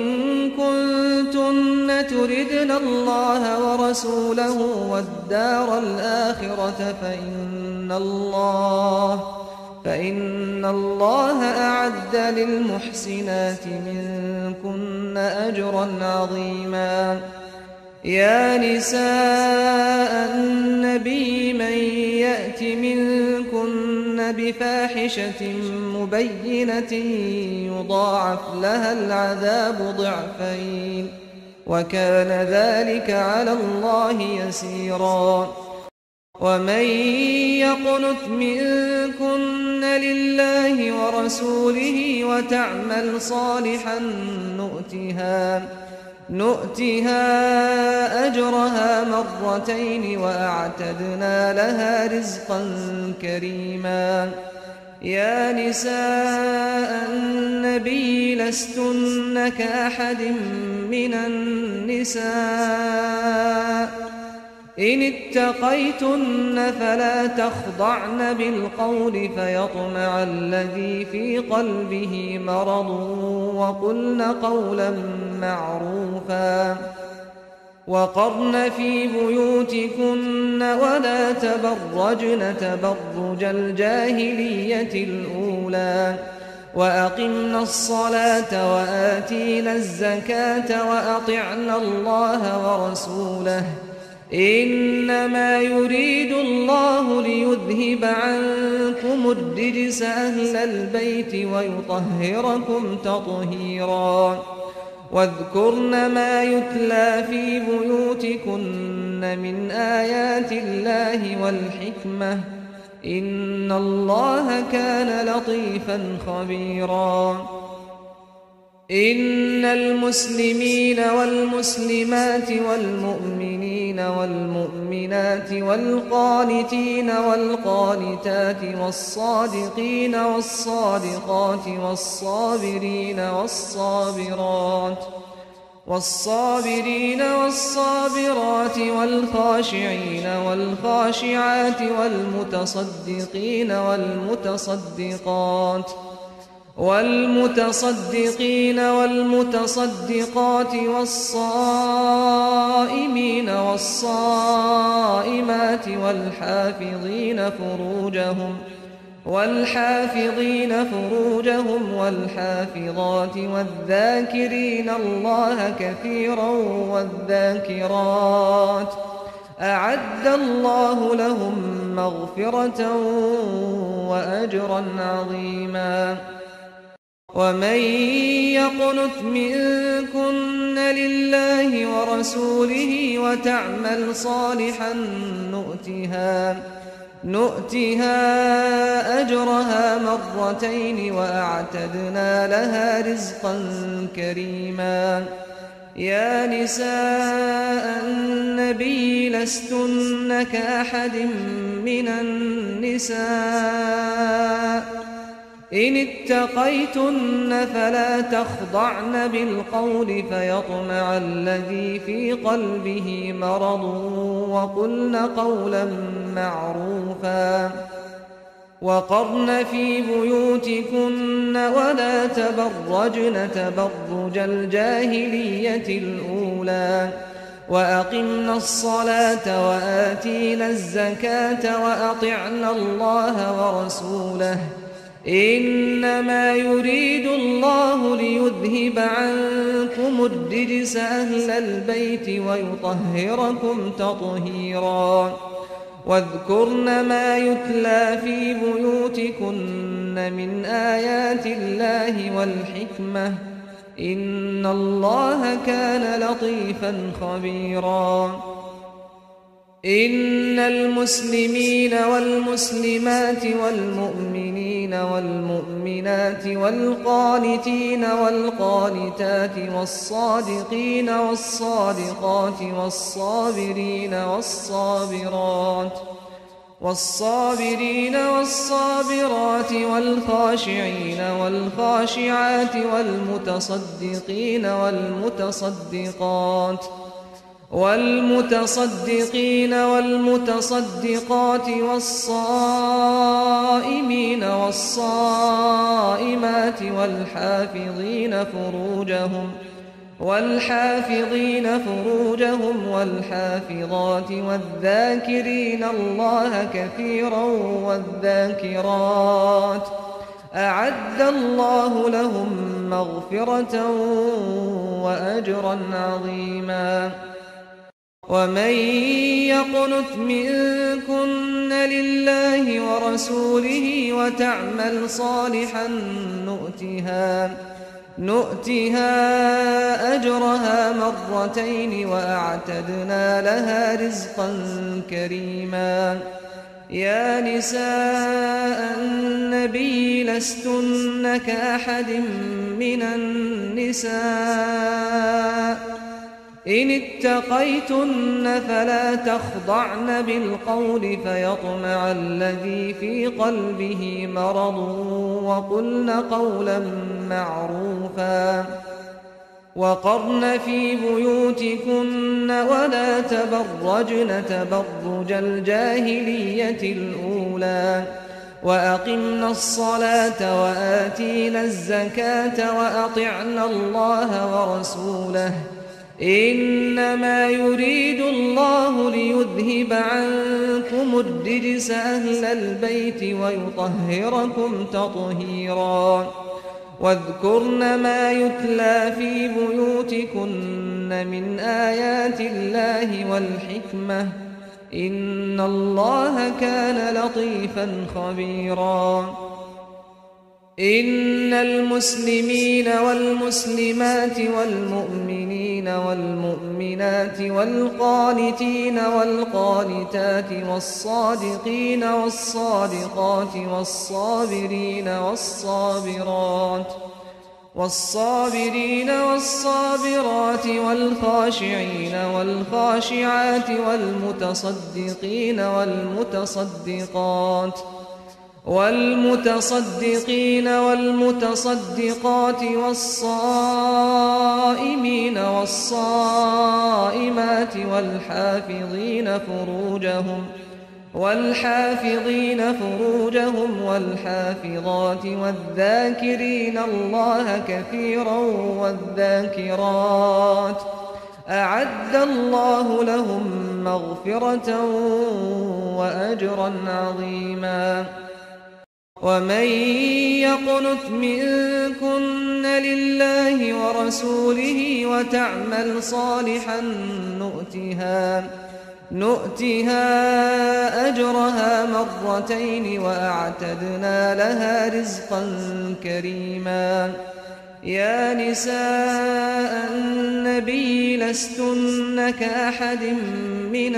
كنتن تردن الله ورسوله والدار الآخرة فإن الله فإن الله أعد للمحسنات منكن أجرا عظيما. يا نساء النبي من يأت منكن بفاحشة مبينة يضاعف لها العذاب ضعفين وكان ذلك على الله يسيرا. ومن يقنت منكن لله ورسوله وتعمل صالحا نؤتها نؤتها أجرها مرتين وأعتدنا لها رزقا كريما. يا نساء النبي لستن كأحد من النساء إن اتقيتن فلا تخضعن بالقول فيطمع الذي في قلبه مرض وقلن قولا معروفا وقرن في بيوتكن ولا تبرجن تبرج الجاهلية الأولى وأقمنا الصلاة وآتينا الزكاة وأطعنا الله ورسوله إنما يريد الله ليذهب عنكم الرجس أهل البيت ويطهركم تطهيرا واذكرن ما يتلى في بيوتكن من آيات الله والحكمة إن الله كان لطيفا خبيرا إن المسلمين والمسلمات والمؤمنين والمؤمنات والقانتين والقانتات والصادقين والصادقات والصابرين والصابرات والصابرين والصابرات والخاشعين والخاشعات والمتصدقين والمتصدقات والمتصدقين والمتصدقات والصائمين والصائمات والحافظين فروجهم والحافظين فروجهم والحافظات والذاكرين الله كثيرا والذاكرات أعد الله لهم مغفرة وأجرا عظيما ومن يقنت منكن لله ورسوله وتعمل صالحا نؤتها نؤتها أجرها مرتين وأعتدنا لها رزقا كريما يا نساء النبي لستن كأحد من النساء إن اتقيتن فلا تخضعن بالقول فيطمع الذي في قلبه مرض وقلن قولا معروفا وقرن في بيوتكن ولا تبرجن تبرج الجاهلية الأولى وأقمنا الصلاة وآتينا الزكاة وأطعنا الله ورسوله إنما يريد الله ليذهب عنكم الرجس أهل البيت ويطهركم تطهيرا واذكرن ما يتلى في بيوتكن من آيات الله والحكمة إن الله كان لطيفا خبيرا إن المسلمين والمسلمات والمؤمنين والمؤمنات والقانتين والقانتات والصادقين والصادقات والصابرين والصابرات والصابرين والصابرات والخاشعين والخاشعات والمتصدقين والمتصدقات والمتصدقين والمتصدقات والصائمين والصائمات والحافظين فروجهم والحافظين فروجهم والحافظات والذاكرين الله كثيرا والذاكرات أعد الله لهم مغفرة وأجرا عظيما ومن يقنت منكن لله ورسوله وتعمل صالحا نؤتها نؤتها أجرها مرتين وأعتدنا لها رزقا كريما يا نساء النبي لستن كأحد من النساء إن اتقيتن فلا تخضعن بالقول فيطمع الذي في قلبه مرض وقلن قولا معروفا وقرن في بيوتكن ولا تبرجن تبرج الجاهلية الأولى وأقمنا الصلاة وآتينا الزكاة وأطعنا الله ورسوله إنما يريد الله ليذهب عنكم الرجس أهل البيت ويطهركم تطهيرا واذكرن ما يتلى في بيوتكن من آيات الله والحكمة إن الله كان لطيفا خبيرا إن المسلمين والمسلمات والمؤمنين والمؤمنات والقانتين والقانتات والصادقين والصادقات والصابرين والصابرات والصابرين والصابرات والخاشعين والخاشعات والمتصدقين والمتصدقات والمتصدقين والمتصدقات والصائمين والصائمات والحافظين فروجهم والحافظين فروجهم والحافظات والذاكرين الله كثيرا والذاكرات أعد الله لهم مغفرة وأجرا عظيما ومن يقنت منكن لله ورسوله وتعمل صالحا نؤتها نؤتها أجرها مرتين وأعتدنا لها رزقا كريما يا نساء النبي لستن كأحد من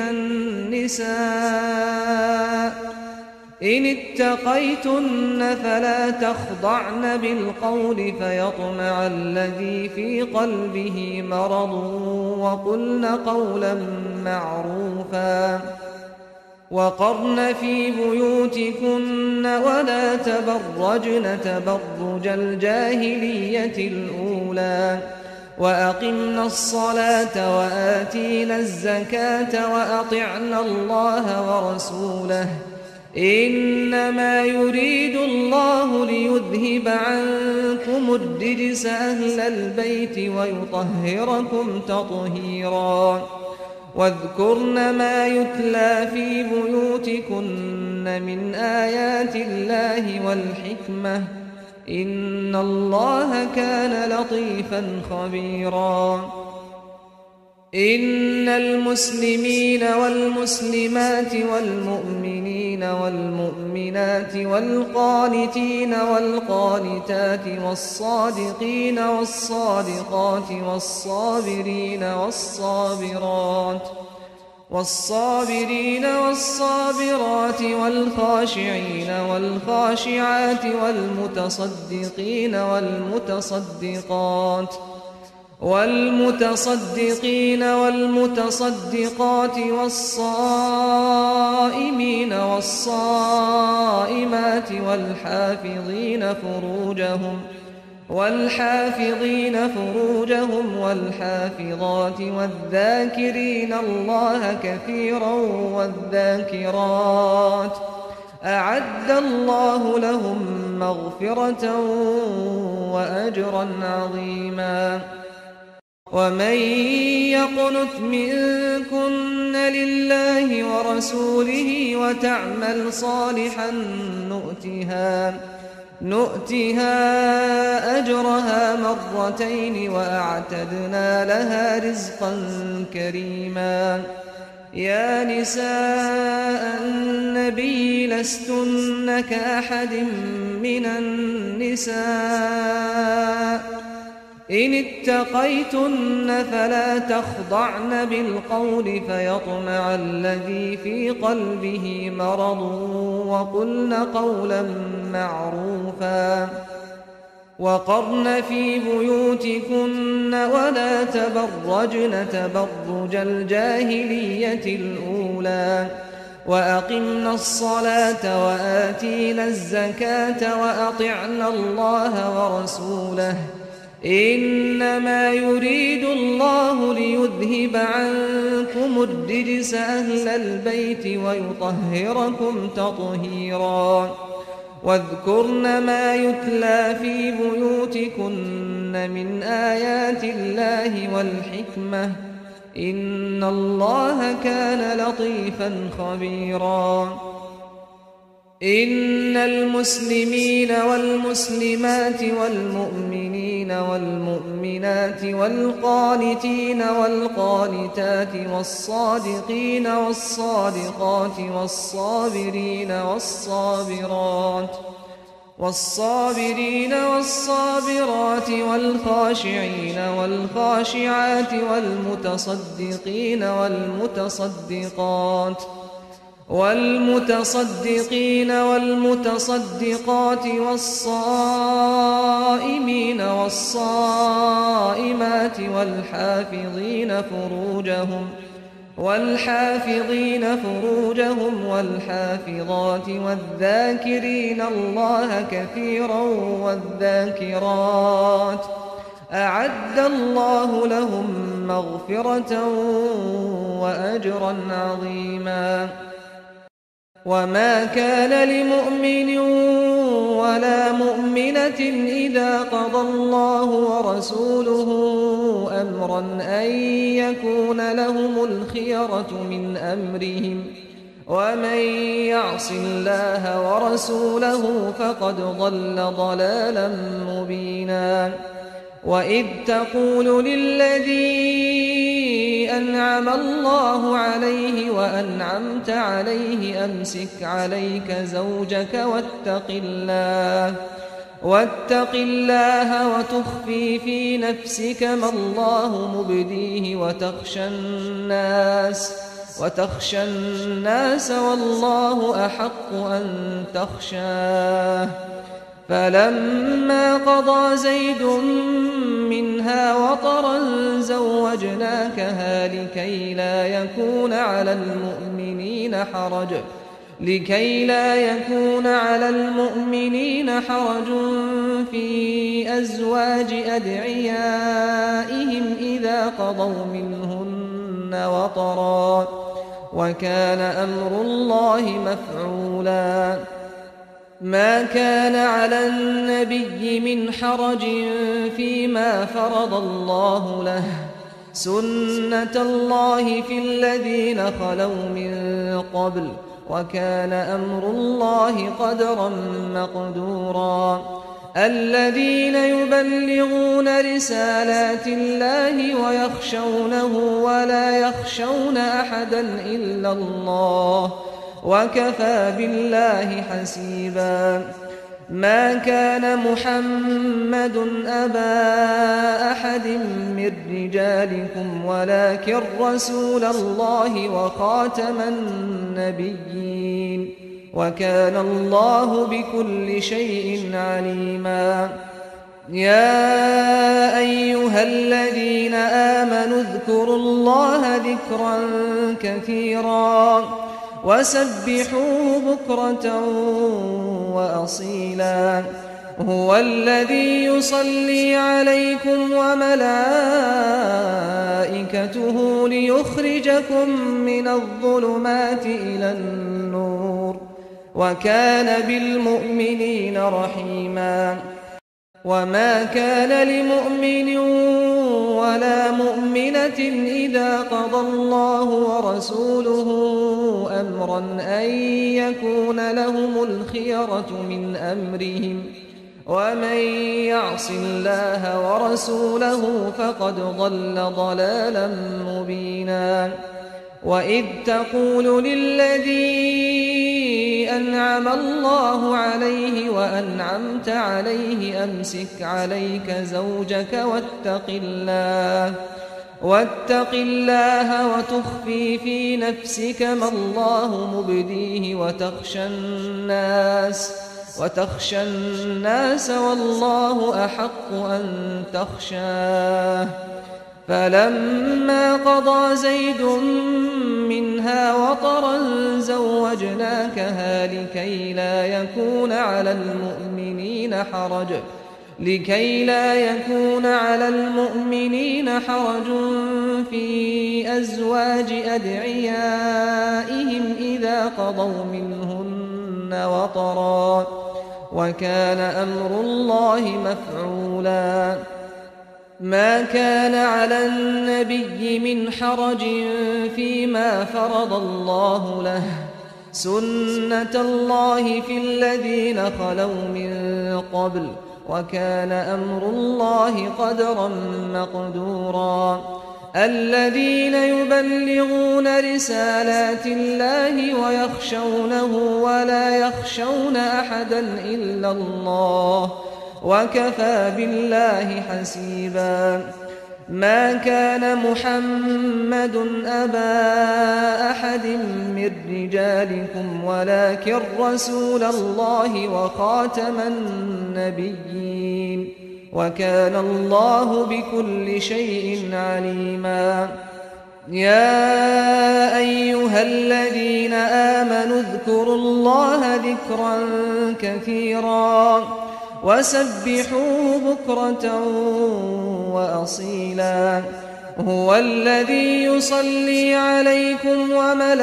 النساء إن اتقيتن فلا تخضعن بالقول فيطمع الذي في قلبه مرض وقلن قولا معروفا وقرن في بيوتكن ولا تبرجن تبرج الجاهلية الأولى وأقمنا الصلاة وآتينا الزكاة وأطعنا الله ورسوله إنما يريد الله ليذهب عنكم الرجس أهل البيت ويطهركم تطهيرا واذكرن ما يتلى في بيوتكن من آيات الله والحكمة إن الله كان لطيفا خبيرا إن المسلمين والمسلمات والمؤمنين والمؤمنات والقانتين والقانتات والصادقين والصادقات والصابرين والصابرات والصابرين والصابرات والخاشعين والخاشعات والمتصدقين والمتصدقات والمتصدقين والمتصدقات والصائمين والصائمات والحافظين فروجهم والحافظين فروجهم والحافظات والذاكرين الله كثيرا والذاكرات أعد الله لهم مغفرة وأجرا عظيما ومن يقنت منكن لله ورسوله وتعمل صالحا نؤتها نؤتها أجرها مرتين وأعتدنا لها رزقا كريما يا نساء النبي لستن كأحد من النساء إن اتقيتن فلا تخضعن بالقول فيطمع الذي في قلبه مرض وقلن قولا معروفا وقرن في بيوتكن ولا تبرجن تبرج الجاهلية الأولى وأقمنا الصلاة وآتينا الزكاة وأطعنا الله ورسوله إنما يريد الله ليذهب عنكم الرجس أهل البيت ويطهركم تطهيرا واذكرن ما يتلى في بيوتكن من آيات الله والحكمة إن الله كان لطيفا خبيرا إن المسلمين والمسلمات والمؤمنين والمؤمنات والقانتين والقانتات والصادقين والصادقات والصابرين والصابرات والصابرين والصابرات والخاشعين والخاشعات والمتصدقين والمتصدقات والمتصدقين والمتصدقات والصائمين والصائمات والحافظين فروجهم والحافظين فروجهم والحافظات والذاكرين الله كثيرا والذاكرات أعد الله لهم مغفرة وأجرا عظيما وما كان لمؤمن ولا مؤمنة إذا قضى الله ورسوله أمرا أن يكون لهم الخيرة من أمرهم ومن يعص الله ورسوله فقد ضل ضلالا مبينا وإذ تقول للذي أنعم الله عليه وأنعمت عليه أمسك عليك زوجك واتق الله واتق الله وتخفي في نفسك ما الله مبديه وتخشى الناس وتخشى الناس والله أحق أن تخشاه فلما قضى زيد منها وطرا زوجناكها لكي لا يكون على المؤمنين حرج لكي لا يكون على المؤمنين حرج في أزواج أدعيائهم إذا قضوا منهن وطرا وكان أمر الله مفعولا ما كان على النبي من حرج فيما فرض الله له سنة الله في الذين خلوا من قبل وكان أمر الله قدرا مقدورا الذين يبلغون رسالات الله ويخشونه ولا يخشون أحدا إلا الله وكفى بالله حسيبا ما كان محمد أبا أحد من رجالكم ولكن رسول الله وخاتم النبيين وكان الله بكل شيء عليما يا أيها الذين آمنوا اذكروا الله ذكرا كثيرا وسبحوه بكرة وأصيلا هو الذي يصلي عليكم وملائكته ليخرجكم من الظلمات إلى النور وكان بالمؤمنين رحيما وما كان لمؤمن ولا مؤمنة إذا قضى الله ورسوله أمرا أن يكون لهم الخيرة من أمرهم ومن يعص الله ورسوله فقد ضل ضلالا مبينا وإذ تقول للذي أنعم الله عليه وأنعمت عليه أمسك عليك زوجك واتق الله واتق الله وتخفي في نفسك ما الله مبديه وتخشى الناس وتخشى الناس والله أحق أن تخشاه فلما قضى زيد منها وطرا زوجناكها لكي لا يكون على المؤمنين حرج لكي لا يكون على المؤمنين حرج في أزواج أدعيائهم إذا قضوا منهن وطرا وكان أمر الله مفعولا ما كان على النبي من حرج فيما فرض الله له سنة الله في الذين خلوا من قبل وكان أمر الله قدرا مقدورا الذين يبلغون رسالات الله ويخشونه ولا يخشون أحدا إلا الله وكفى بالله حسيبا ما كان محمد أبا أحد من رجالكم ولكن رسول الله وخاتم النبيين وكان الله بكل شيء عليما يا أيها الذين آمنوا اذكروا الله ذكرا كثيرا وسبحوه بكرة وأصيلا هو الذي يصلي عليكم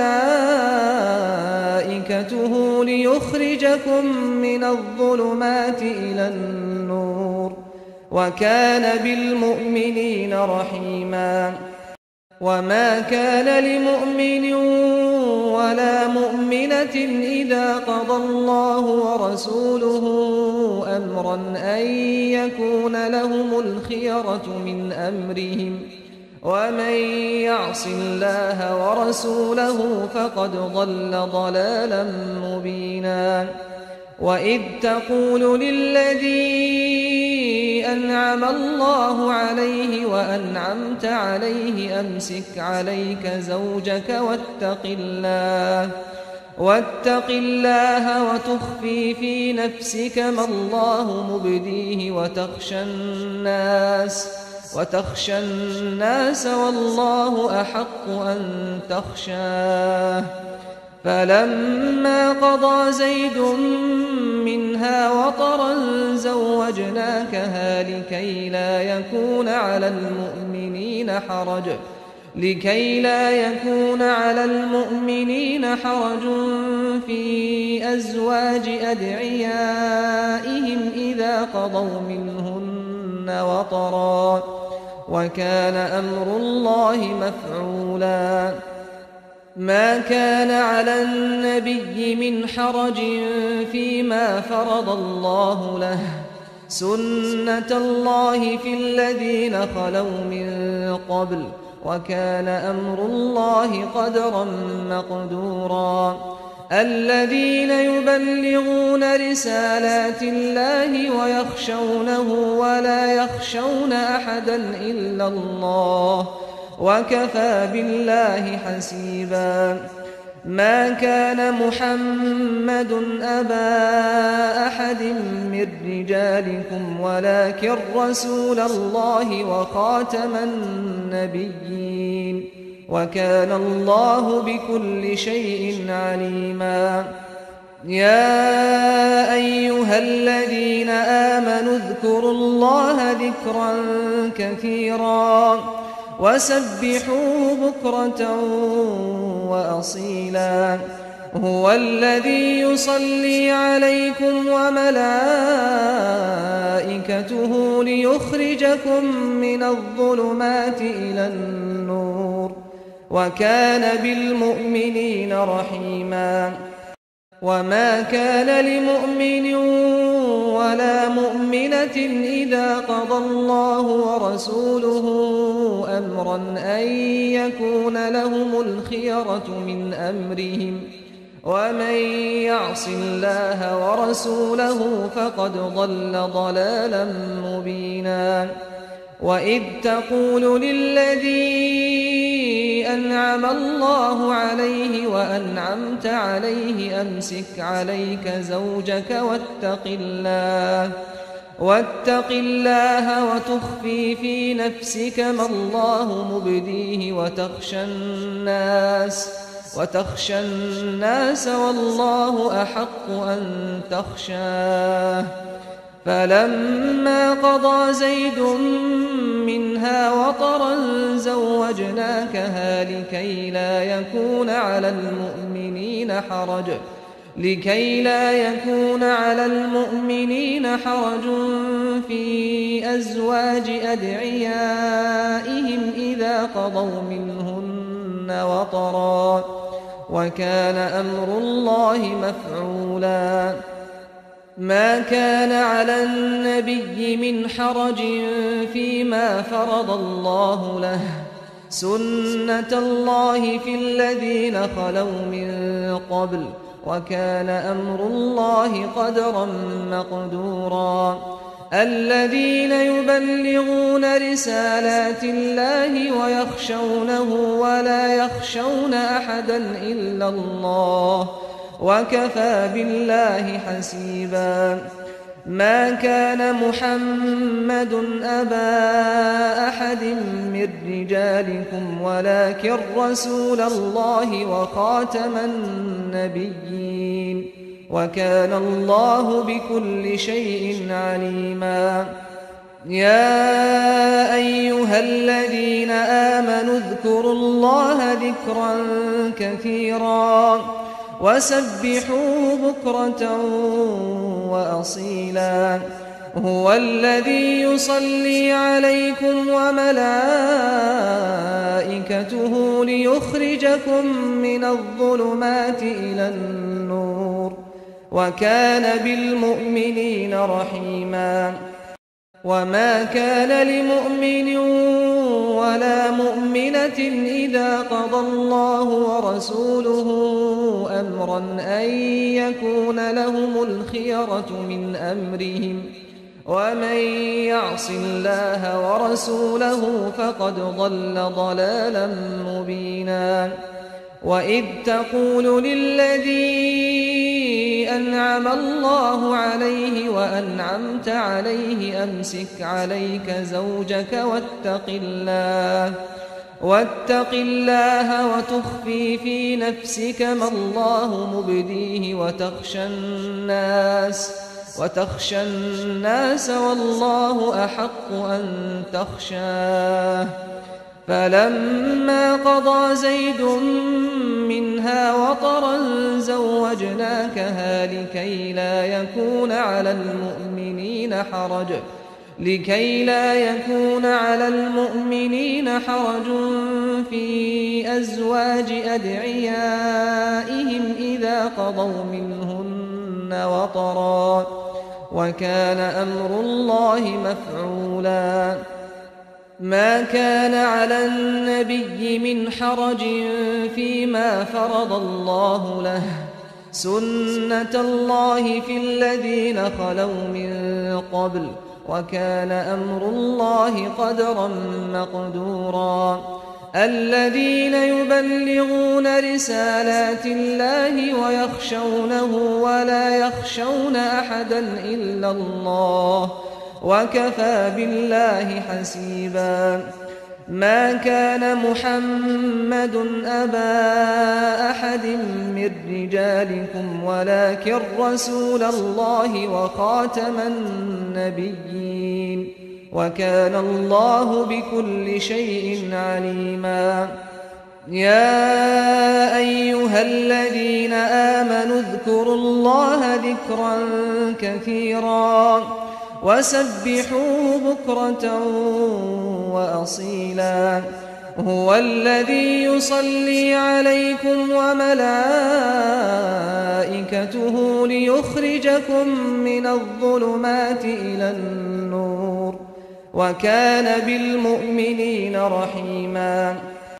وملائكته ليخرجكم من الظلمات إلى النور وكان بالمؤمنين رحيما وما كان لمؤمن ولا مؤمنة إذا قضى الله ورسوله أمرا أن يكون لهم الخيرة من أمرهم ومن يعص الله ورسوله فقد ضل ضلالا مبينا وإذ تقول للذي أنعم الله عليه وأنعمت عليه أمسك عليك زوجك واتق الله واتق الله وتخفي في نفسك ما الله مبديه وتخشى الناس وتخشى الناس والله أحق أن تخشاه فلما قضى زيد منها وطرا زوجناكها لكي لا يكون على المؤمنين حرج لكي لا يكون على المؤمنين حرج في أزواج أدعيائهم إذا قضوا منهن وطرا وكان أمر الله مفعولا ما كان على النبي من حرج فيما فرض الله له سنة الله في الذين خلوا من قبل وكان أمر الله قدرا مقدورا الذين يبلغون رسالات الله ويخشونه ولا يخشون أحدا إلا الله وكفى بالله حسيبا ما كان محمد أبا أحد من رجالكم ولكن رسول الله وخاتم النبيين وكان الله بكل شيء عليما يا أيها الذين آمنوا اذكروا الله ذكرا كثيرا وسبحوه بكرة وأصيلا هو الذي يصلي عليكم وملائكته ليخرجكم من الظلمات إلى النور وكان بالمؤمنين رحيما وما كان لمؤمن ولا مؤمنة إذا قضى الله ورسوله أمرا أن يكون لهم الخيرة من أمرهم ومن يعص الله ورسوله فقد ضل ضلالا مبينا وإذ تقول للذي أنعم الله عليه وأنعمت عليه أمسك عليك زوجك واتق الله واتق الله وتخفي في نفسك ما الله مبديه وتخشى الناس وتخشى الناس والله أحق أن تخشاه فلما قضى زيد منها وطرا زوجناكها لكي لا يكون على المؤمنين حرج لكي لا يكون على المؤمنين حرج في أزواج أدعيائهم إذا قضوا منهن وطرا وكان أمر الله مفعولا. ما كان على النبي من حرج فيما فرض الله له سنة الله في الذين خلوا من قبل وكان أمر الله قدرا مقدورا. الذين يبلغون رسالات الله ويخشونه ولا يخشون أحدا إلا الله وكفى بالله حسيبا. ما كان محمد أبا أحد من رجالكم ولكن رسول الله وخاتم النبيين وكان الله بكل شيء عليما. يا أيها الذين آمنوا اذكروا الله ذكرا كثيرا وسبحوه بكرة وأصيلا. هو الذي يصلي عليكم وملائكته ليخرجكم من الظلمات إلى النور وكان بالمؤمنين رحيما. وما كان لمؤمن ولا مؤمنة إذا قضى الله ورسوله أمرا أن يكون لهم الخيرة من أمرهم ومن يعص الله ورسوله فقد ضل ضلالا مبينا. وإذ تقول للذي أنعم الله عليه وأنعمت عليه أمسك عليك زوجك واتق الله واتق الله وتخفي في نفسك ما الله مبديه وتخشى الناس وتخشى الناس والله أحق أن تخشاه. فلما قضى زيد منها وطرا زوجناكها لكي لا يكون على المؤمنين حرج لكي لا يكون على المؤمنين حرج في أزواج أدعيائهم إذا قضوا منهن وطرا وكان أمر الله مفعولا. ما كان على النبي من حرج فيما فرض الله له سنة الله في الذين خلوا من قبل وكان أمر الله قدرا مقدورا. الذين يبلغون رسالات الله ويخشونه ولا يخشون أحدا إلا الله وكفى بالله حسيبا. ما كان محمد أبا أحد من رجالكم ولكن رسول الله وخاتم النبيين وكان الله بكل شيء عليما. يا أيها الذين آمنوا اذكروا الله ذكرا كثيرا وسبحوه بكرة وأصيلا. هو الذي يصلي عليكم وملائكته ليخرجكم من الظلمات إلى النور وكان بالمؤمنين رحيما.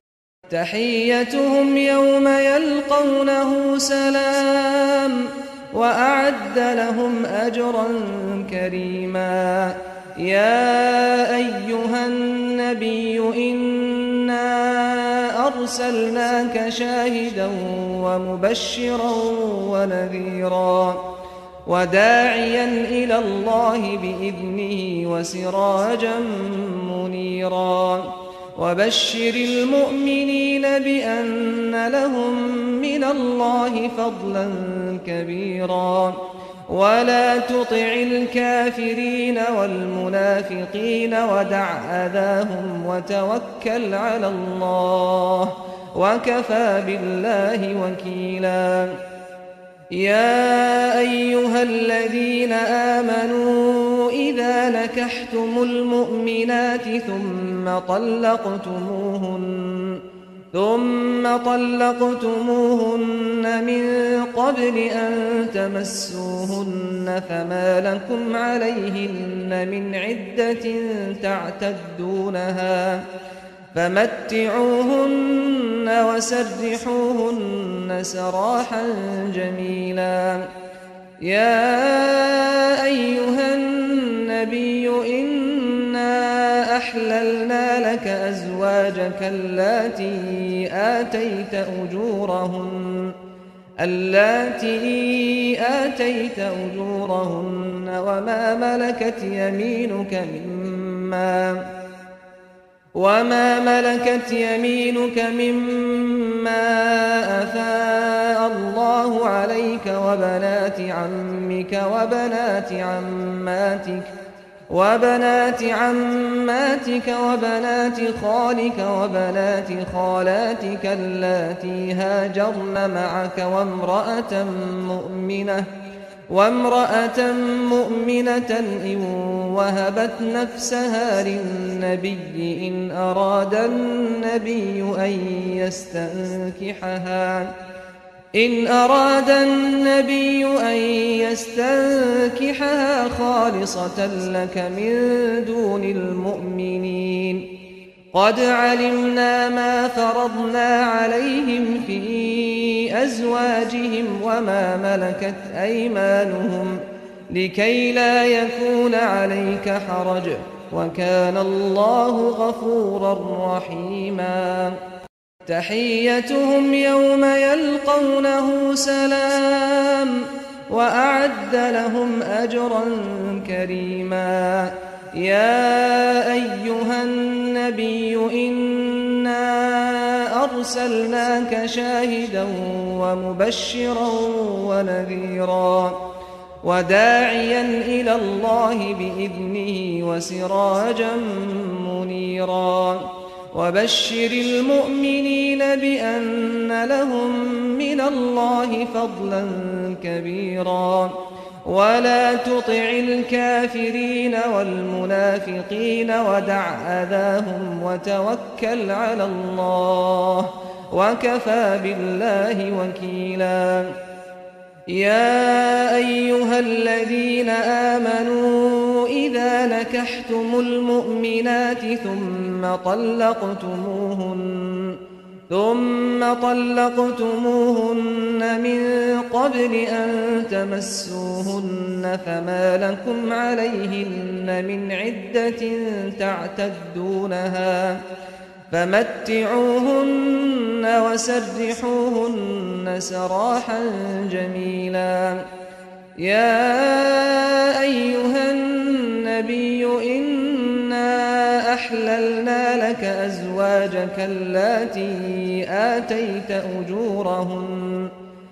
تحيتهم يوم يلقونه سلام وأعد لهم أجرا كريما. يا أيها النبي إنا أرسلناك شاهدا ومبشرا ونذيرا وداعيا إلى الله بإذنه وسراجا منيرا. وبشر المؤمنين بأن لهم من الله فضلا كبيرا. ولا تطع الكافرين والمنافقين ودع أذاهم وتوكل على الله وكفى بالله وكيلا. يا أيها الذين آمنوا إذا نكحتم المؤمنات ثم طلقتموهن ثم طلقتموهن من قبل أن تمسوهن فما لكم عليهن من عدة تعتدونها فمتعوهن وسرحوهن سراحا جميلا. يا أيها النبي إنا أحللنا لك أزواجك اللاتي آتيت أجورهن اللاتي آتيت أجورهن وما ملكت يمينك مما وما ملكت يمينك مما أفاء الله عليك وبنات عمك وبنات عماتك وبنات عماتك وبنات خالك وبنات خالاتك اللاتي هاجرن معك وامرأة مؤمنة وامرأة مؤمنة إن وهبت نفسها للنبي إن أراد النبي أن يستنكحها إن أراد النبي أن يستنكحها خالصة لك من دون المؤمنين. قد علمنا ما فرضنا عليهم في أزواجهم وما ملكت أيمانهم لكي لا يكون عليك حرج وكان الله غفورا رحيما. تحيتهم يوم يلقونه سلام وأعد لهم أجرا كريما. يا أيها النبي إنا أرسلناك شاهدا ومبشرا ونذيرا وداعيا إلى الله بإذنه وسراجا منيرا. وبشر المؤمنين بأن لهم من الله فضلا كبيرا. ولا تطع الكافرين والمنافقين ودع أذاهم وتوكل على الله وكفى بالله وكيلا. يا أيها الذين آمنوا إذا نكحتم المؤمنات ثم طلقتموهن ثم طلقتموهن من قبل أن تمسوهن فما لكم عليهن من عدة تعتدونها فمتعوهن وسرحوهن سراحا جميلا. يا أيها النبي إنا أحللنا لك أزواجك اللاتي آتيت أجورهن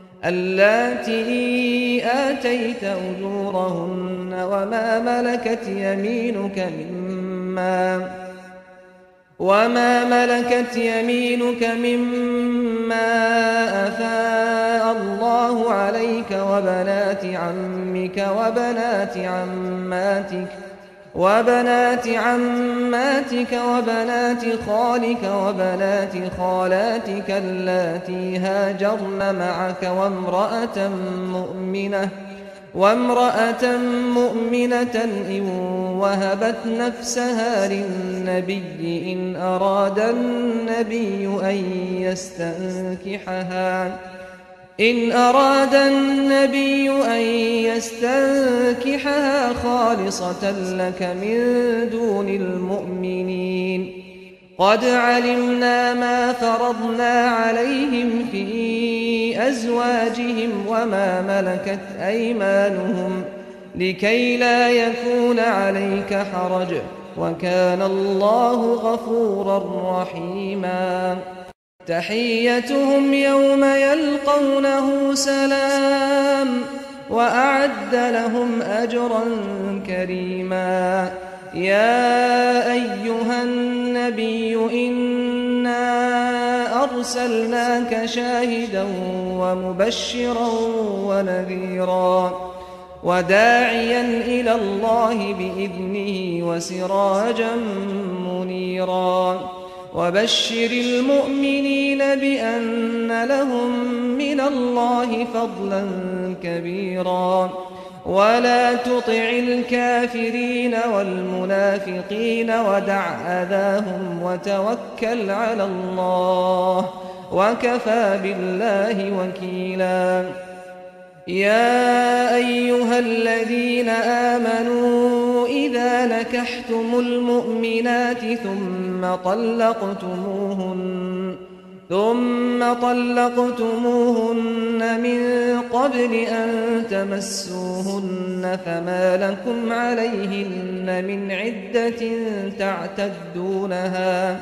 اللاتي آتيت أجورهن وما ملكت يمينك مما وما ملكت يمينك مما أفاء الله عليك وبنات عمك وبنات عماتك وبنات عماتك وبنات خالك وبنات خالاتك اللاتي هاجرن معك وامرأة مؤمنة وامرأة مؤمنة إن وهبت نفسها للنبي إن أراد النبي أن يستنكحها إن أراد النبي أن يستنكحها خالصة لك من دون المؤمنين. قد علمنا ما فرضنا عليهم في أزواجهم وما ملكت أيمانهم لكي لا يكون عليك حرج وكان الله غفورا رحيما. تحيتهم يوم يلقونه سلام وأعد لهم أجرا كريما. يا أيها النبي إنا أرسلناك شاهدا ومبشرا ونذيرا وداعيا إلى الله بإذنه وسراجا منيرا وبشر المؤمنين بأن لهم من الله فضلا كبيرا ولا تطع الكافرين والمنافقين ودع أذاهم وتوكل على الله وكفى بالله وكيلا. يا أيها الذين آمنوا إذا نكحتم المؤمنات ثم طلقتموهن ثم طلقتموهن من قبل أن تمسوهن فما لكم عليهن من عدة تعتدونها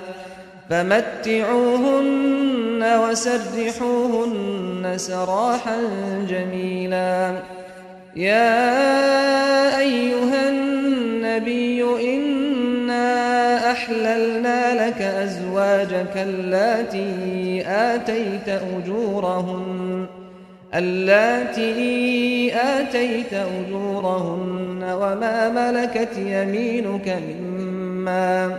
فمتعوهن وسرحوهن سراحا جميلا. يا أيها النبي إنا أحللنا لك أزواجك اللاتي آتيت أجورهن اللاتي آتيت أجورهن وما ملكت يمينك مما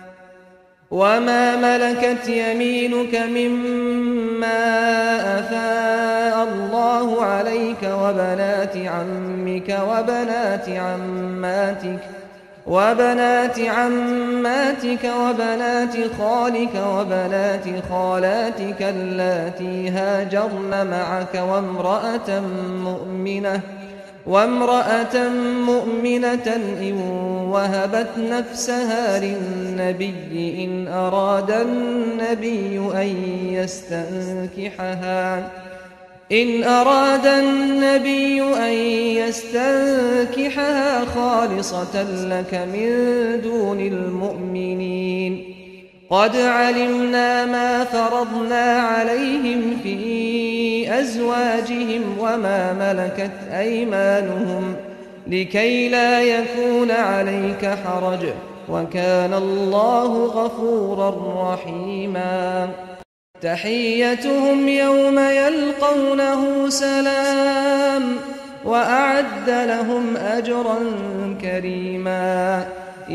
وما ملكت يمينك مما أفاء الله عليك وبنات عمك وبنات عماتك وبنات عماتك وبنات خالك وبنات خالاتك اللاتي هاجرن معك وامرأة مؤمنة وامرأة مؤمنة إن وهبت نفسها للنبي إن أراد النبي أن يستنكحها إن أراد النبي أن يستنكحها خالصة لك من دون المؤمنين. قد علمنا ما فرضنا عليهم في أزواجهم وما ملكت أيمانهم لكي لا يكون عليك حرج وكان الله غفورا رحيما. تحيتهم يوم يلقونه سلام وأعد لهم أجرا كريما.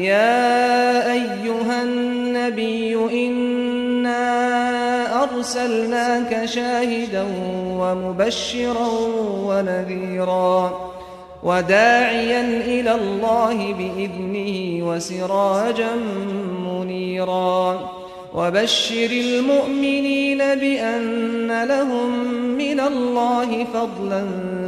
يا أيها النبي إنا أرسلناك شاهدا ومبشرا ونذيرا وداعيا إلى الله بإذنه وسراجا منيرا وبشر المؤمنين بأن لهم من الله فضلا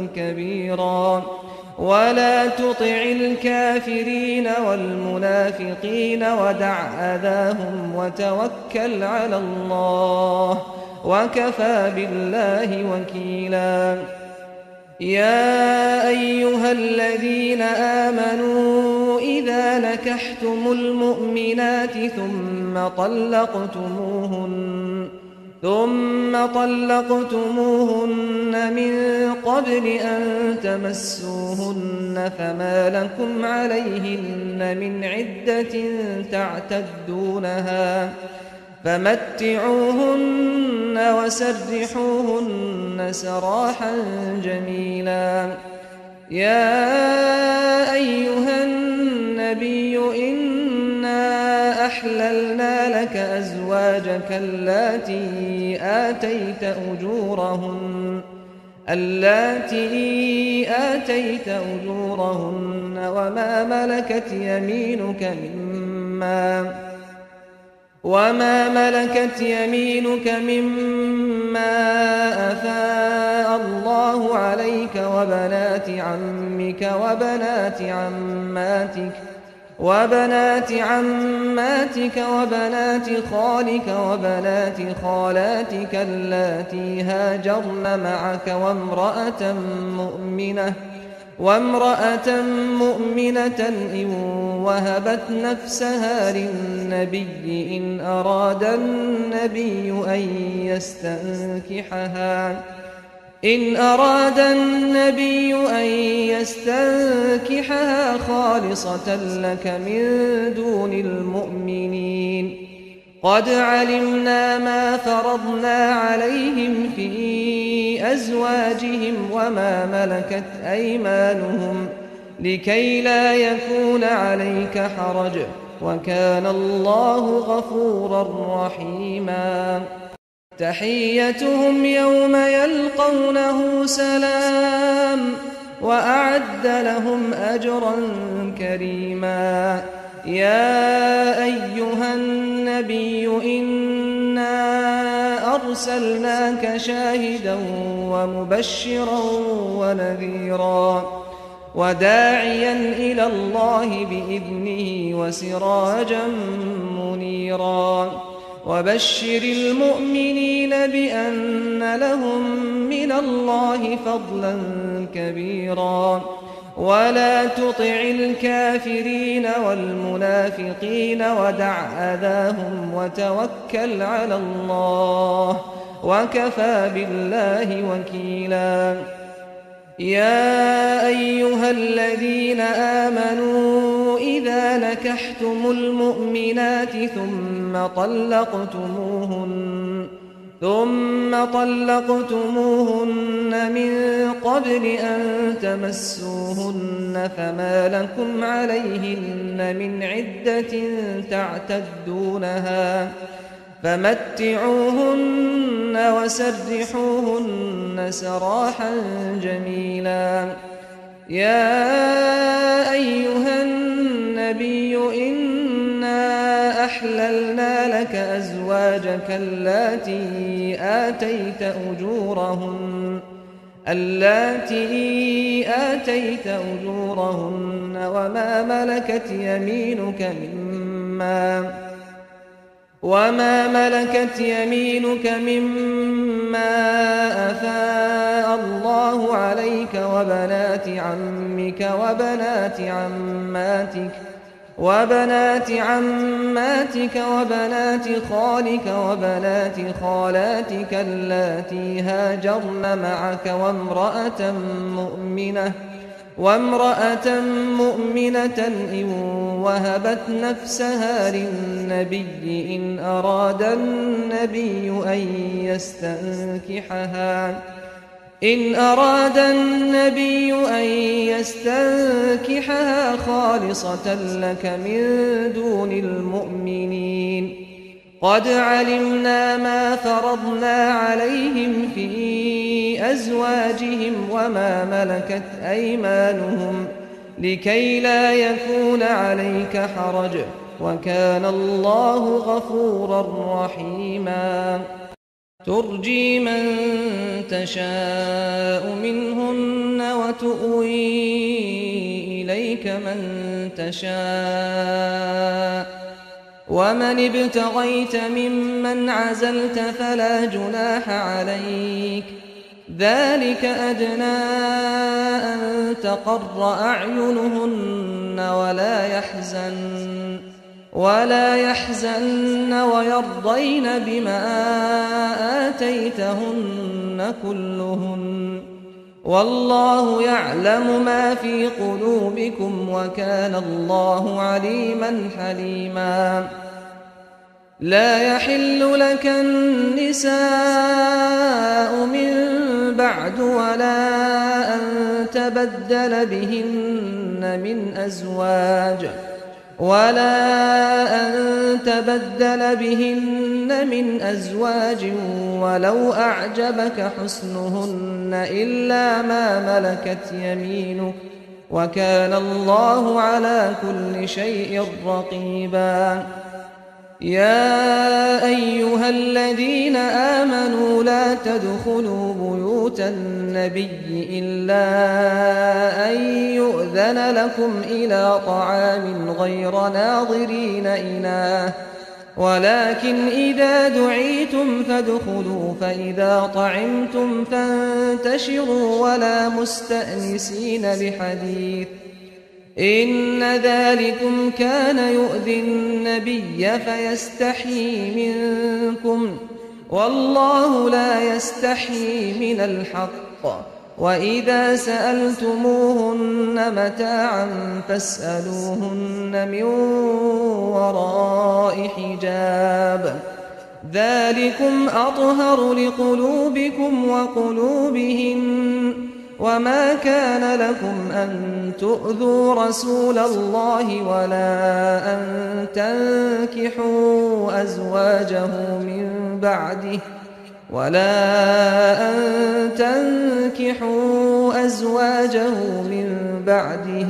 كبيرا ولا تطع الكافرين والمنافقين ودع أذاهم وتوكل على الله وكفى بالله وكيلا. يا أيها الذين آمنوا إذا نكحتم المؤمنات ثم طلقتموهن ثم طلقتموهن من قبل أن تمسوهن فما لكم عليهن من عدة تعتدونها فمتعوهن وسرحوهن سراحا جميلا. يا أيها النبي إنا أحللنا لك أزواجك اللاتي آتيت أجورهن اللاتي آتيت أجورهن وما ملكت يمينك مما وما ملكت يمينك مما أفاء الله عليك وبنات عمك وبنات عماتك وبنات عماتك وبنات خالك وبنات خالاتك اللاتي هاجرن معك وامرأة مؤمنة وامرأة مؤمنة إن وهبت نفسها للنبي إن أراد النبي أن يستنكحها إن أراد النبي أن يستنكحها خالصة لك من دون المؤمنين قد علمنا ما فرضنا عليهم في أزواجهم وما ملكت أيمانهم لكي لا يكون عليك حرج وكان الله غفورا رحيما تحيتهم يوم يلقونه سلام وأعد لهم أجرا كريما يا أيها النبي إنا أرسلناك شاهدا ومبشرا ونذيرا وداعيا إلى الله بإذنه وسراجا منيرا وبشر المؤمنين بأن لهم من الله فضلا كبيرا ولا تطع الكافرين والمنافقين ودع أذاهم وتوكل على الله وكفى بالله وكيلا يا أيها الذين آمنوا إذا نكحتم المؤمنات ثم طلقتموهن ثم طلقتموهن من قبل أن تمسوهن فما لكم عليهن من عدة تعتدونها فمتعوهن وسرحوهن سراحا جميلا يا أيها النبي إنا أحللنا لك أزواجك اللاتي آتيت أجورهن اللاتي آتيت أجورهن وما ملكت يمينك مما وما ملكت يمينك مما أفاء الله عليك وبنات عمك وبنات عماتك وبنات عماتك وبنات خالك وبنات خالاتك اللاتي هاجرن معك وامرأة مؤمنة وامرأة مؤمنة إن وهبت نفسها للنبي إن أراد النبي أن يستنكحها إن أراد النبي أن يستنكحها خالصة لك من دون المؤمنين قد علمنا ما فرضنا عليهم في أزواجهم وما ملكت أيمانهم لكي لا يكون عليك حرج وكان الله غفورا رحيما ترجي من تشاء منهن وتؤوي إليك من تشاء ومن ابتغيت ممن عزلت فلا جناح عليك ذلك أدنى أن تقر أعينهن ولا يحزن ولا يحزن ويرضين بما آتيتهن كلهن والله يعلم ما في قلوبكم وكان الله عليما حليما لا يحل لك النساء من بعد ولا أن تبدل بهن من أزواج ولا أن تبدل بهن من أزواج ولو أعجبك حسنهن إلا ما ملكت يمينك وكان الله على كل شيء رقيبا يا أيها الذين آمنوا لا تدخلوا بيوت النبي إلا أن يؤذن لكم إلى طعام غير ناظرين إناه ولكن إذا دعيتم فادخلوا فإذا طعمتم فانتشروا ولا مستأنسين لحديث إن ذلكم كان يؤذي النبي فيستحيي منكم والله لا يستحيي من الحق وإذا سألتموهن متاعا فاسألوهن من وراء حجاب ذلكم أطهر لقلوبكم وقلوبهن وما كان لكم أن تؤذوا رسول الله ولا أن تنكحوا أزواجه من بعده ولا أن تنكحوا أزواجه من بعده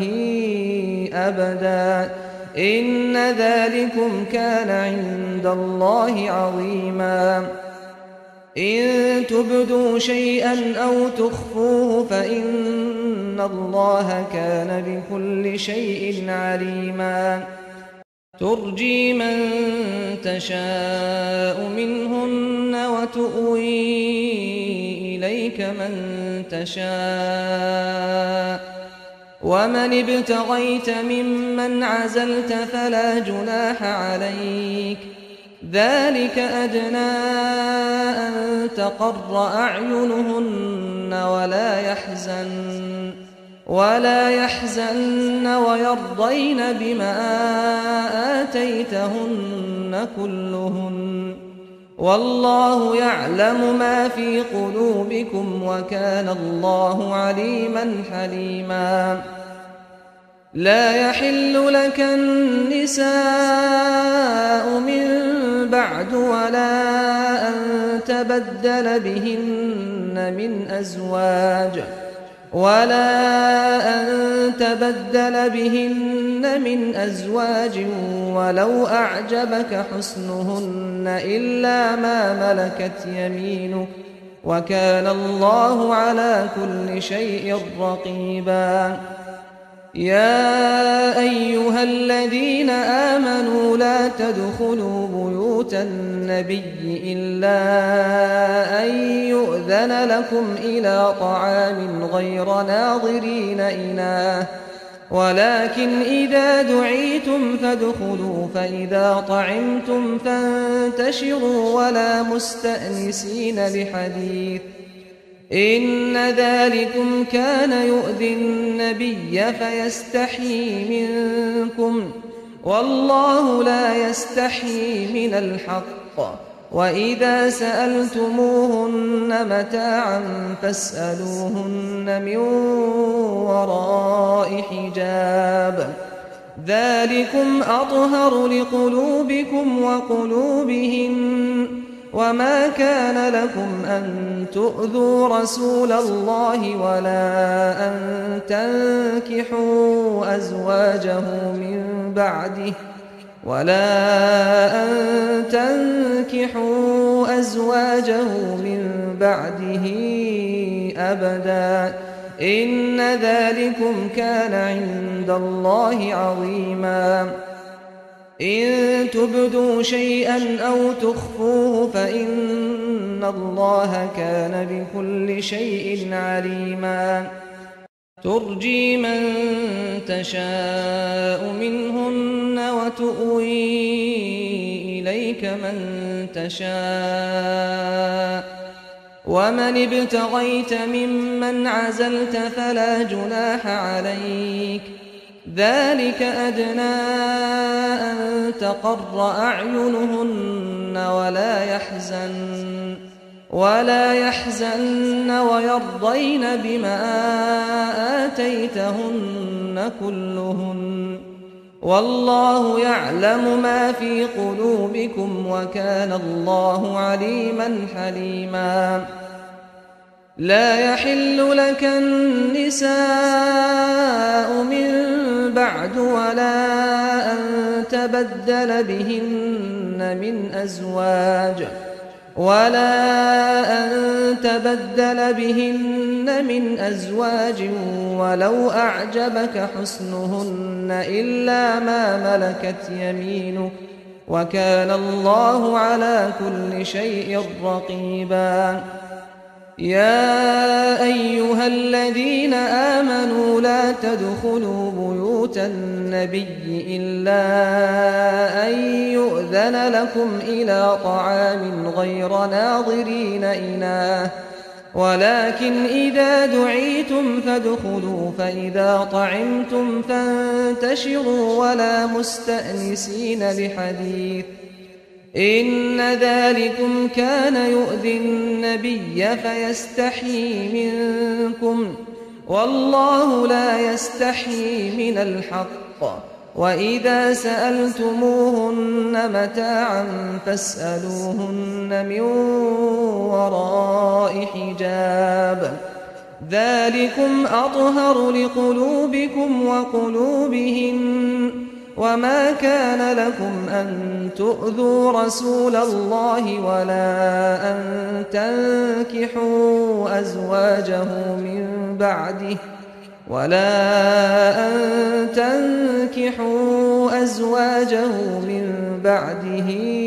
أبدا إن ذلكم كان عند الله عظيما إن تبدوا شيئا أو تخفوه فإن الله كان بكل شيء عليما ترجي من تشاء منهن وتؤوي إليك من تشاء ومن ابتغيت ممن عزلت فلا جناح عليك ذلك أدنى أن تقر أعينهن ولا يحزن ولا يحزن ويرضين بما آتيتهن كلهن والله يعلم ما في قلوبكم وكان الله عليما حليما لا يحل لك النساء من بعد ولا أن تبدل بهن من أزواج ولا أن تبدل بهن من أزواج ولو أعجبك حسنهن إلا ما ملكت يمينك وكان الله على كل شيء رقيبا يا أيها الذين آمنوا لا تدخلوا بيوت النبي إلا أن يؤذن لكم إلى طعام غير ناظرين إناه ولكن إذا دعيتم فادخلوا فإذا طعمتم فانتشروا ولا مستأنسين لحديث إن ذلكم كان يؤذي النبي فيستحيي منكم والله لا يستحيي من الحق وإذا سألتموهن متاعا فاسألوهن من وراء حجاب ذلكم أطهر لقلوبكم وقلوبهن وما كان لكم أن تؤذوا رسول الله ولا أن تنكحوا أزواجه من بعده ولا أن تنكحوا أزواجه من بعده أبدا إن ذلكم كان عند الله عظيما إن تبدوا شيئا أو تخفوه فإن الله كان بكل شيء عليما ترجي من تشاء منهن وتؤوي إليك من تشاء ومن ابتغيت ممن عزلت فلا جناح عليك ذلك أدنى أن تقر أعينهن ولا يحزن ولا يحزن ويرضين بما آتيتهن كلهن والله يعلم ما في قلوبكم وكان الله عليما حليما لا يحل لك النساء من بعد ولا أن تبدل بهن من أزواج ولا أن تبدل بهن من أزواج ولو أعجبك حسنهن إلا ما ملكت يمينك وكان الله على كل شيء رقيبا يا أيها الذين آمنوا لا تدخلوا بيوت النبي إلا أن يؤذن لكم إلى طعام غير ناظرين إناه ولكن إذا دعيتم فادخلوا فإذا طعمتم فانتشروا ولا مستأنسين لحديث إن ذلكم كان يؤذي النبي فيستحيي منكم والله لا يستحيي من الحق وإذا سألتموهن متاعا فاسألوهن من وراء حجاب ذلكم أطهر لقلوبكم وقلوبهن وما كان لكم أن تؤذوا رسول الله ولا أن تنكحوا أزواجه من بعده ولا أن تنكحوا أزواجه من بعده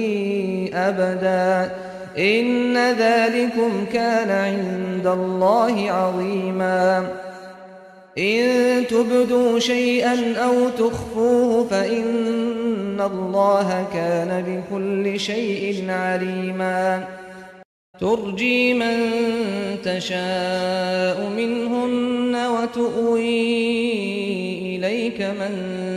أبدا إن ذلكم كان عند الله عظيما إن تبدوا شيئا أو تخفوه فإن الله كان بكل شيء عليما ترجي من تشاء منهن وتؤوي إليك من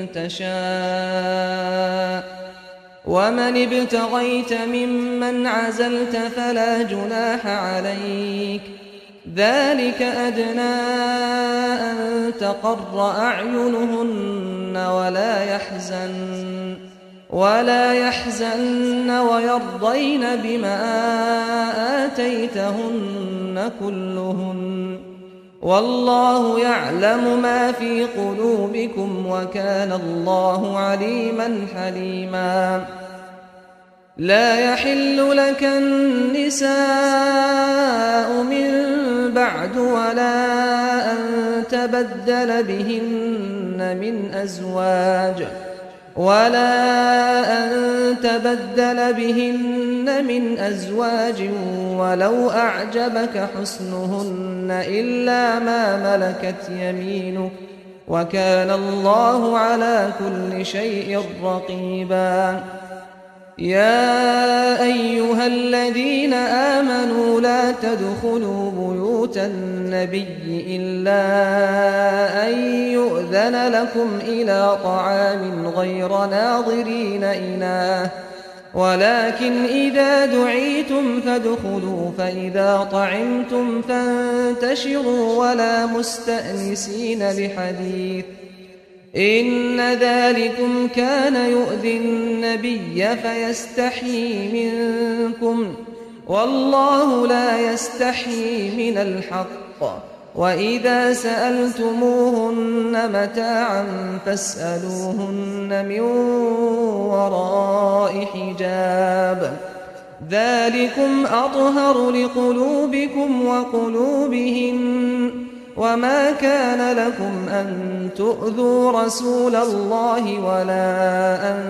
تشاء ومن ابتغيت ممن عزلت فلا جناح عليك ذلك أدنى أن تقر أعينهن ولا يحزن ولا يحزن ويرضين بما آتيتهن كلهن والله يعلم ما في قلوبكم وكان الله عليما حليما لا يحل لك النساء من بعد ولا أن تبدل بهن من أزواج ولا أن تبدل بهن من أزواج ولو أعجبك حسنهن إلا ما ملكت يمينك وكان الله على كل شيء رقيبا يا أيها الذين آمنوا لا تدخلوا بيوت النبي إلا أن يؤذن لكم إلى طعام غير ناظرين إناه ولكن إذا دعيتم فادخلوا فإذا طعمتم فانتشروا ولا مستأنسين لحديث إن ذلكم كان يؤذي النبي فيستحيي منكم والله لا يستحيي من الحق وإذا سألتموهن متاعا فاسألوهن من وراء حجاب ذلكم أطهر لقلوبكم وقلوبهن وما كان لكم أن تؤذوا رسول الله ولا أن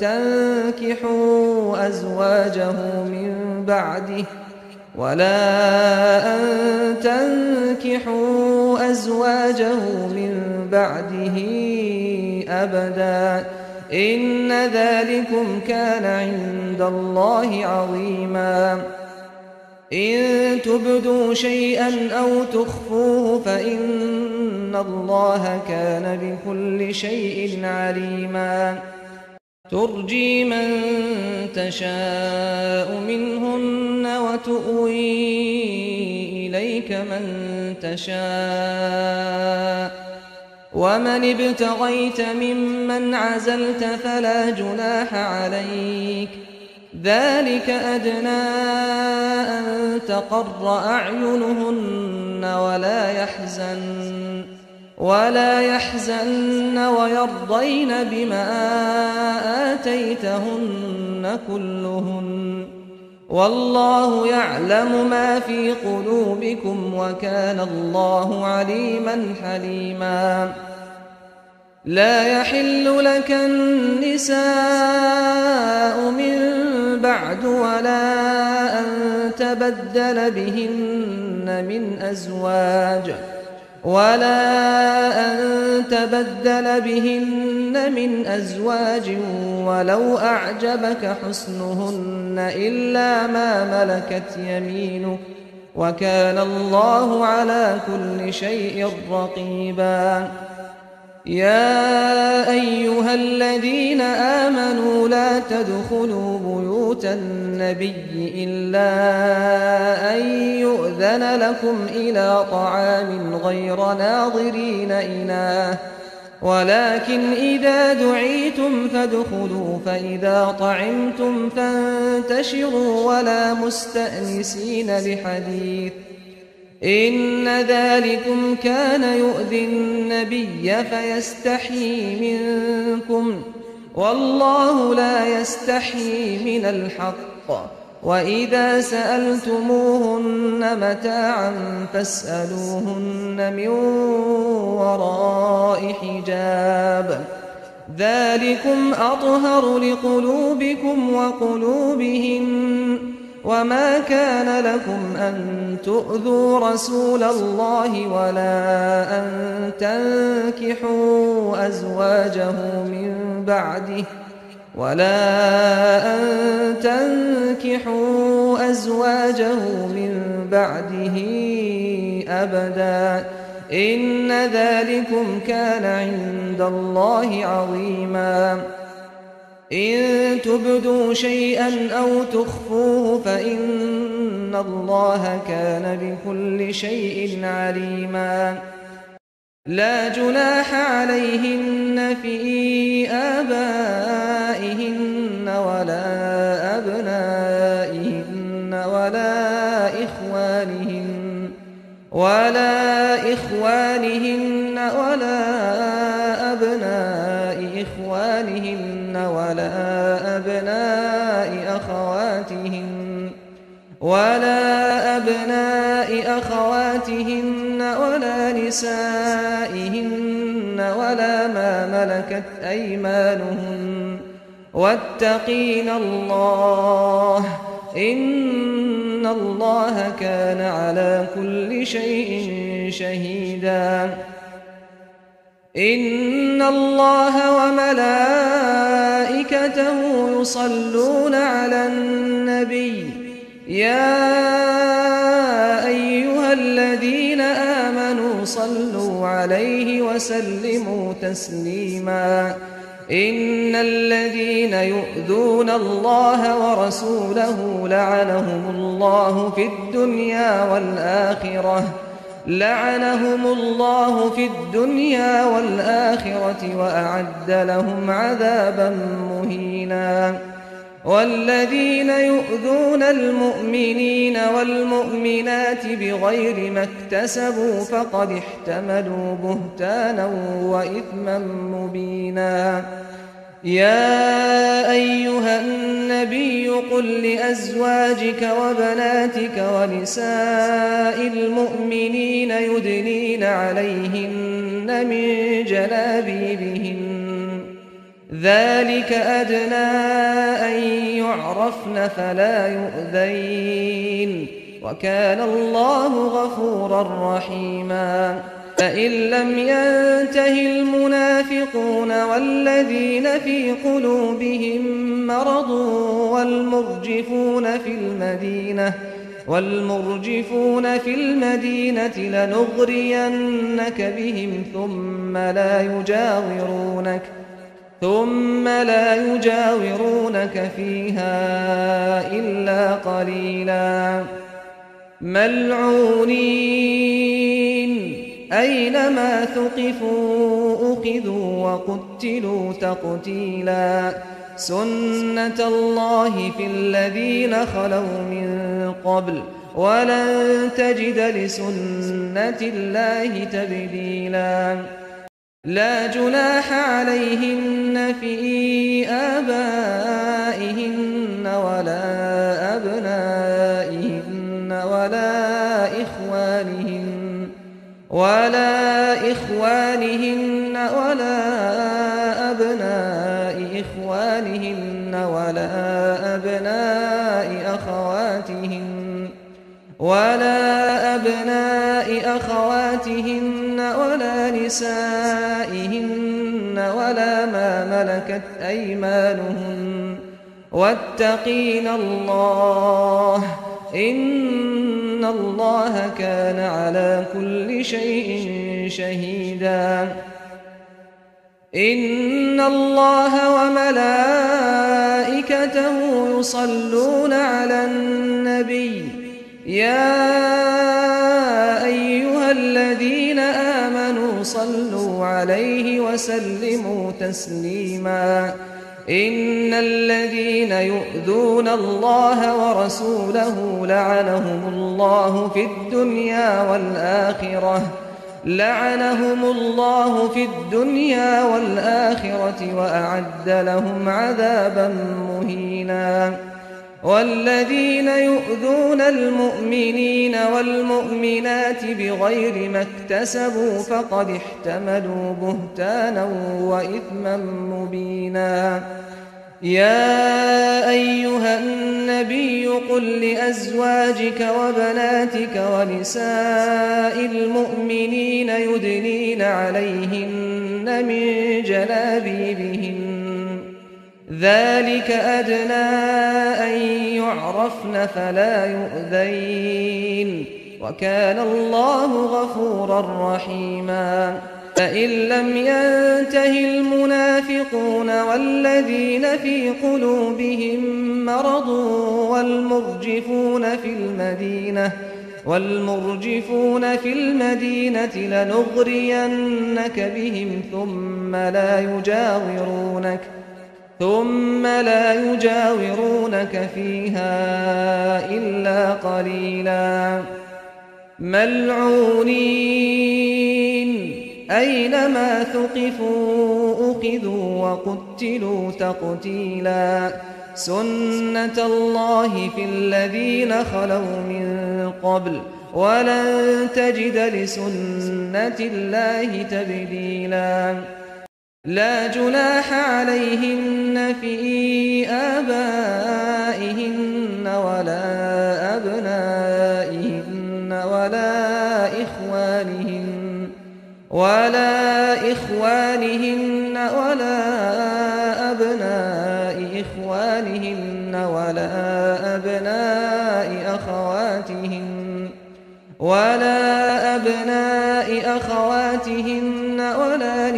تنكحوا أزواجه من بعده ولا أن تنكحوا أزواجه من بعده أبدا إن ذلكم كان عند الله عظيما إن تبدوا شيئا أو تخفوه فإن الله كان بكل شيء عليما ترجي من تشاء منهن وتؤوي إليك من تشاء ومن ابتغيت ممن عزلت فلا جناح عليك ذلك أدنى أن تقر أعينهن ولا يحزن ولا يحزن ويرضين بما آتيتهن كلهن والله يعلم ما في قلوبكم وكان الله عليما حليما لا يحل لك النساء من بعد ولا أن تبدل بهن من أزواج ولا أن تبدل بهن من أزواج ولو أعجبك حسنهن إلا ما ملكت يمينك وكان الله على كل شيء رقيبا. يا أيها الذين آمنوا لا تدخلوا بيوت النبي إلا أن يؤذن لكم إلى طعام غير ناظرين إناه، ولكن إذا دعيتم فادخلوا، فإذا طعمتم فانتشروا ولا مستأنسين لحديث، إن ذلكم كان يؤذي النبي فيستحيي منكم، والله لا يستحيي من الحق. وإذا سألتموهن متاعا فاسألوهن من وراء حجاب، ذلكم أطهر لقلوبكم وقلوبهن. وما كان لكم أن تؤذوا رسول الله ولا أن تنكحوا أزواجه من بعده ولا أن تنكحوا أزواجه من بعده أبدا، إن ذلكم كان عند الله عظيما. إن تبدوا شيئا أو تخفوه فإن الله كان بكل شيء عليما. لا جناح عليهن في آبائهن ولا أبنائهن ولا إخوانهن ولا إخوانهن ولا أبناء إخوانهن ولا أبناء أخواتهن ولا أبناء أخواتهن ولا نسائهن ولا ما ملكت أيمانهن، واتقين الله، إن الله كان على كل شيء شهيدا. إن الله وملائكته يصلون على النبي، يا أيها الذين آمنوا صلوا عليه وسلموا تسليما. إن الذين يؤذون الله ورسوله لعنهم الله في الدنيا والآخرة لعنهم الله في الدنيا والآخرة وأعد لهم عذابا مهينا. والذين يؤذون المؤمنين والمؤمنات بغير ما اكتسبوا فقد احتملوا بهتانا وإثما مبينا. يا أيها النبي قل لأزواجك وبناتك ونساء المؤمنين يدنين عليهن من جلابيبهن، ذلك أدنى أن يعرفن فلا يؤذين، وكان الله غفورا رحيما. فإن لم ينته المنافقون والذين في قلوبهم مرض والمرجفون في المدينة والمرجفون في المدينة لنغرينك بهم ثم لا يجاورونك ثم لا يجاورونك فيها إلا قليلا. ملعونين أينما ثقفوا أخذوا وقتلوا تقتيلا. سنة الله في الذين خلوا من قبل ولن تجد لسنة الله تبديلا. لا جناح عليهن في آبائهن ولا أبنائهن ولا إخوانهن ولا إخوانهن ولا أبناء إخوانهن ولا أبناء أخواتهن ولا أبناء أخواتهن ولا نسائهن ولا ما ملكت أيمانهن، واتقين الله، إن إن الله كان على كل شيء شهيدا إن الله وملائكته يصلون على النبي يا أيها الذين آمنوا صلوا عليه وسلموا تسليما إن الذين يؤذون الله ورسوله لعنهم الله في الدنيا والآخرة لعنهم الله في الدنيا والآخرة وأعد لهم عذابا مهينا والذين يؤذون المؤمنين والمؤمنات بغير ما اكتسبوا فقد احتملوا بهتانا وإثما مبينا يا أيها النبي قل لأزواجك وبناتك ونساء المؤمنين يدنين عليهن من جلابيبهن ذلك أدنى أن يعرفن فلا يؤذين وكان الله غفورا رحيما فإن لم ينته المنافقون والذين في قلوبهم مرض والمرجفون في المدينة والمرجفون في المدينة لنغرينك بهم ثم لا يجاورونك ثم لا يجاورونك فيها إلا قليلا ملعونين أينما ثقفوا أخذوا وقتلوا تقتيلا سنة الله في الذين خلوا من قبل ولن تجد لسنة الله تبديلا لا جناح عليهن في آبائهن ولا أبنائهن ولا إخوانهن ولا إخوانهن ولا أبناء إخوانهن ولا أبناء أخواتهن ولا أبناء أخواتهن ولا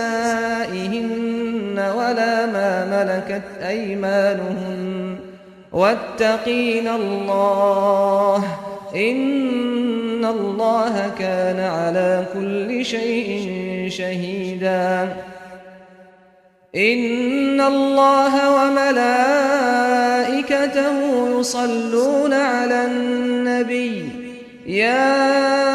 نسائهن ولا ما ملكت أيمانهن واتقين الله إن الله كان على كل شيء شهيدا إن الله وملائكته يصلون على النبي يا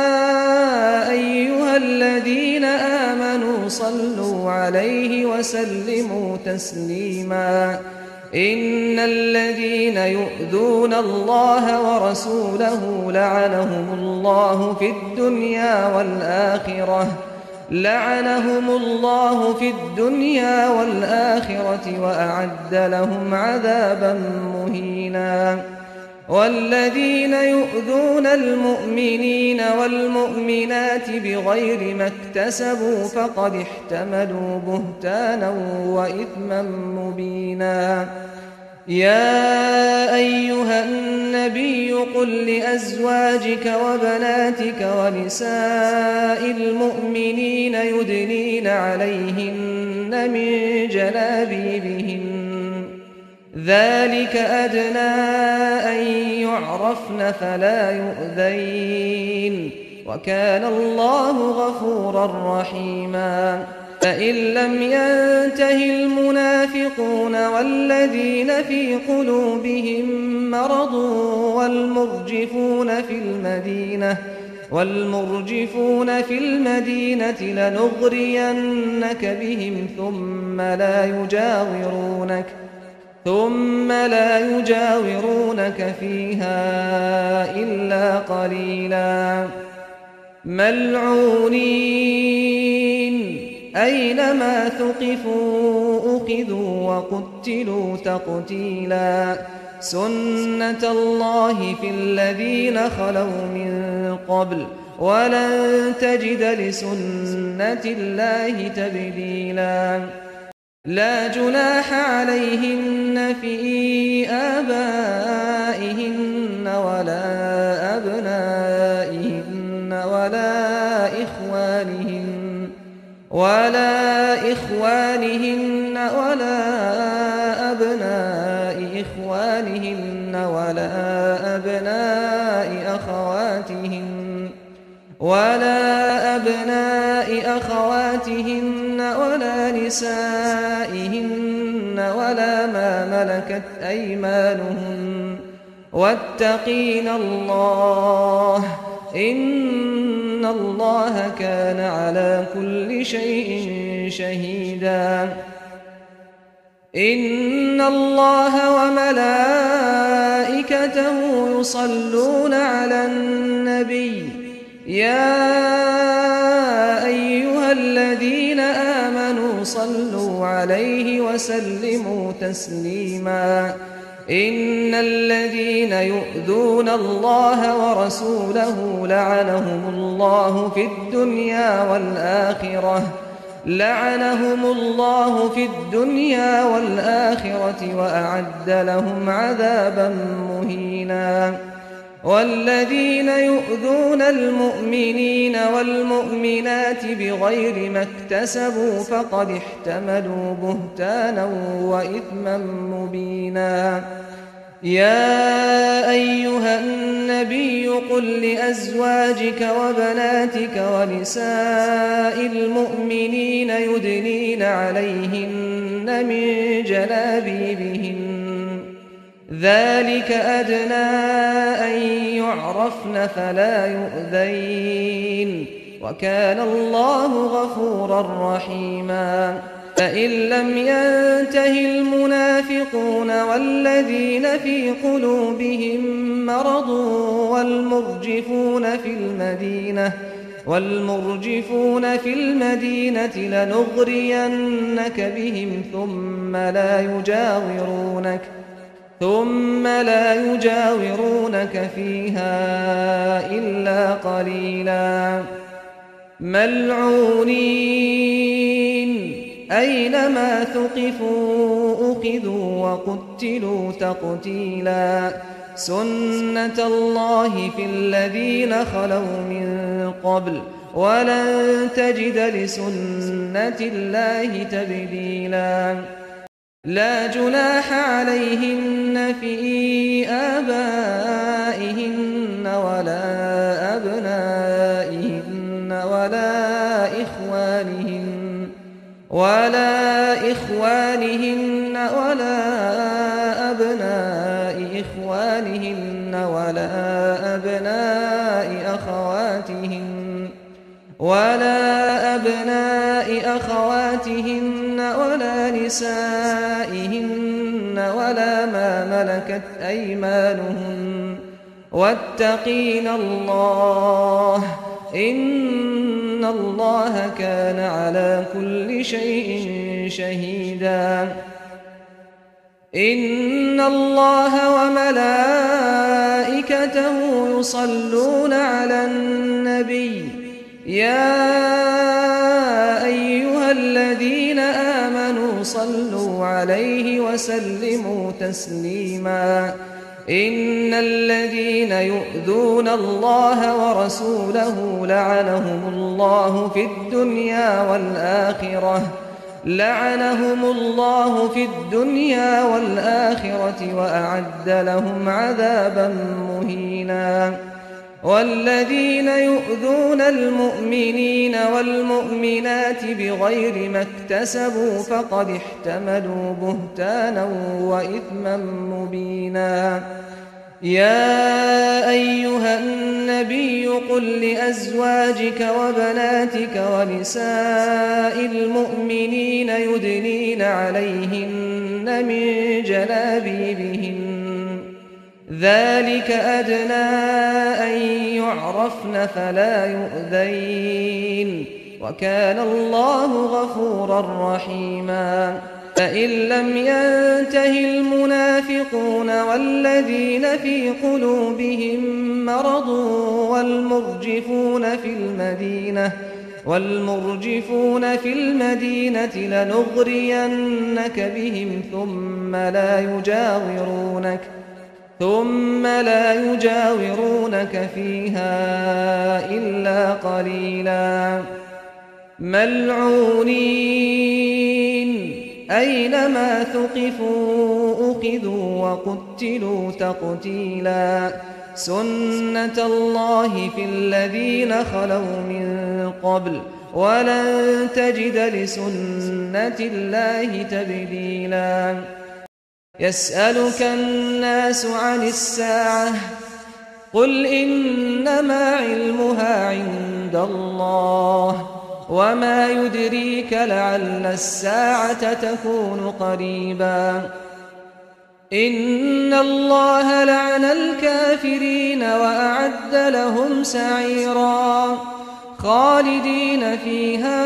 أيها الذين آمنوا صلوا عليه وسلموا تسليما إن الذين يؤذون الله ورسوله لعنهم الله في الدنيا والآخرة لعنهم الله في الدنيا والآخرة وأعد لهم عذابا مهينا والذين يؤذون المؤمنين والمؤمنات بغير ما اكتسبوا فقد احتملوا بهتانا وإثما مبينا يا أيها النبي قل لأزواجك وبناتك ونساء المؤمنين يدنين عليهن من جلابيبهن ذلك أدنى أن يعرفن فلا يؤذين وكان الله غفورا رحيما فإن لم ينته المنافقون والذين في قلوبهم مرض والمرجفون في المدينة والمرجفون في المدينة لنغرينك بهم ثم لا يجاورونك ثم لا يجاورونك فيها إلا قليلا ملعونين أينما ثقفوا أخذوا وقتلوا تقتيلا سنة الله في الذين خلوا من قبل ولن تجد لسنة الله تبديلا لا جناح عليهن في آبائهن ولا أبنائهن ولا إخوانهن ولا إخوانهن ولا أبناء إخوانهن ولا أبناء أخواتهن ولا أبناء أخواتهن ولا نسائهن ولا ما ملكت أيمانهن واتقين الله إن الله كان على كل شيء شهيدا. إن الله وملائكته يصلون على النبي يا أيها الذين آمنوا صلوا عليه وسلموا تسليما. إن الذين يؤذون الله ورسوله لعنهم الله في الدنيا والآخرة لعنهم الله في الدنيا والآخرة وأعد لهم عذابا مهينا. والذين يؤذون المؤمنين والمؤمنات بغير ما اكتسبوا فقد احتملوا بهتانا وإثما مبينا. يا أيها النبي قل لأزواجك وبناتك ونساء المؤمنين يدنين عليهن من جلابيبهن ذلك أدنى أن يعرفن فلا يؤذين وكان الله غفورا رحيما. فإن لم ينته المنافقون والذين في قلوبهم مرض والمرجفون في المدينة والمرجفون في المدينة لنغرينك بهم ثم لا يجاورونك ثم لا يجاورونك فيها إلا قليلا. ملعونين أينما ثقفوا أخذوا وقتلوا تقتيلا. سنة الله في الذين خلوا من قبل ولن تجد لسنة الله تبديلا. لا جناح عليهن في آبائهن ولا أبنائهن ولا إخوانهن ولا إخوانهن ولا أبناء إخوانهن ولا أبناء أخواتهن ولا أبناء أخواتهن ولا نسائهن ولا ما ملكت أيمانهن واتقين الله إن الله كان على كل شيء شهيدا. إن الله وملائكته يصلون على النبي يا أيها الذين آمنوا صلوا عليه وسلموا تسليما. إن الذين يؤذون الله ورسوله لعنهم الله في الدنيا والآخرة لعنهم الله في الدنيا والآخرة وأعد لهم عذابا مهينا. والذين يؤذون المؤمنين والمؤمنات بغير ما اكتسبوا فقد احتملوا بهتانا وإثما مبينا. يا أيها النبي قل لأزواجك وبناتك ونساء المؤمنين يدنين عليهن من جلابيبهن ذلك أدنى أن يعرفن فلا يؤذين وكان الله غفورا رحيما. فإن لم ينته المنافقون والذين في قلوبهم مرض والمرجفون في المدينة والمرجفون في المدينة لنغرينك بهم ثم لا يجاورونك ثم لا يجاورونك فيها إلا قليلا ملعونين أينما ثقفوا أخذوا وقتلوا تقتيلا سنة الله في الذين خلوا من قبل ولن تجد لسنة الله تبديلا يسألك الناس عن الساعة قل إنما علمها عند الله وما يدريك لعل الساعة تكون قريبا إن الله لعن الكافرين وأعد لهم سعيرا خالدين فيها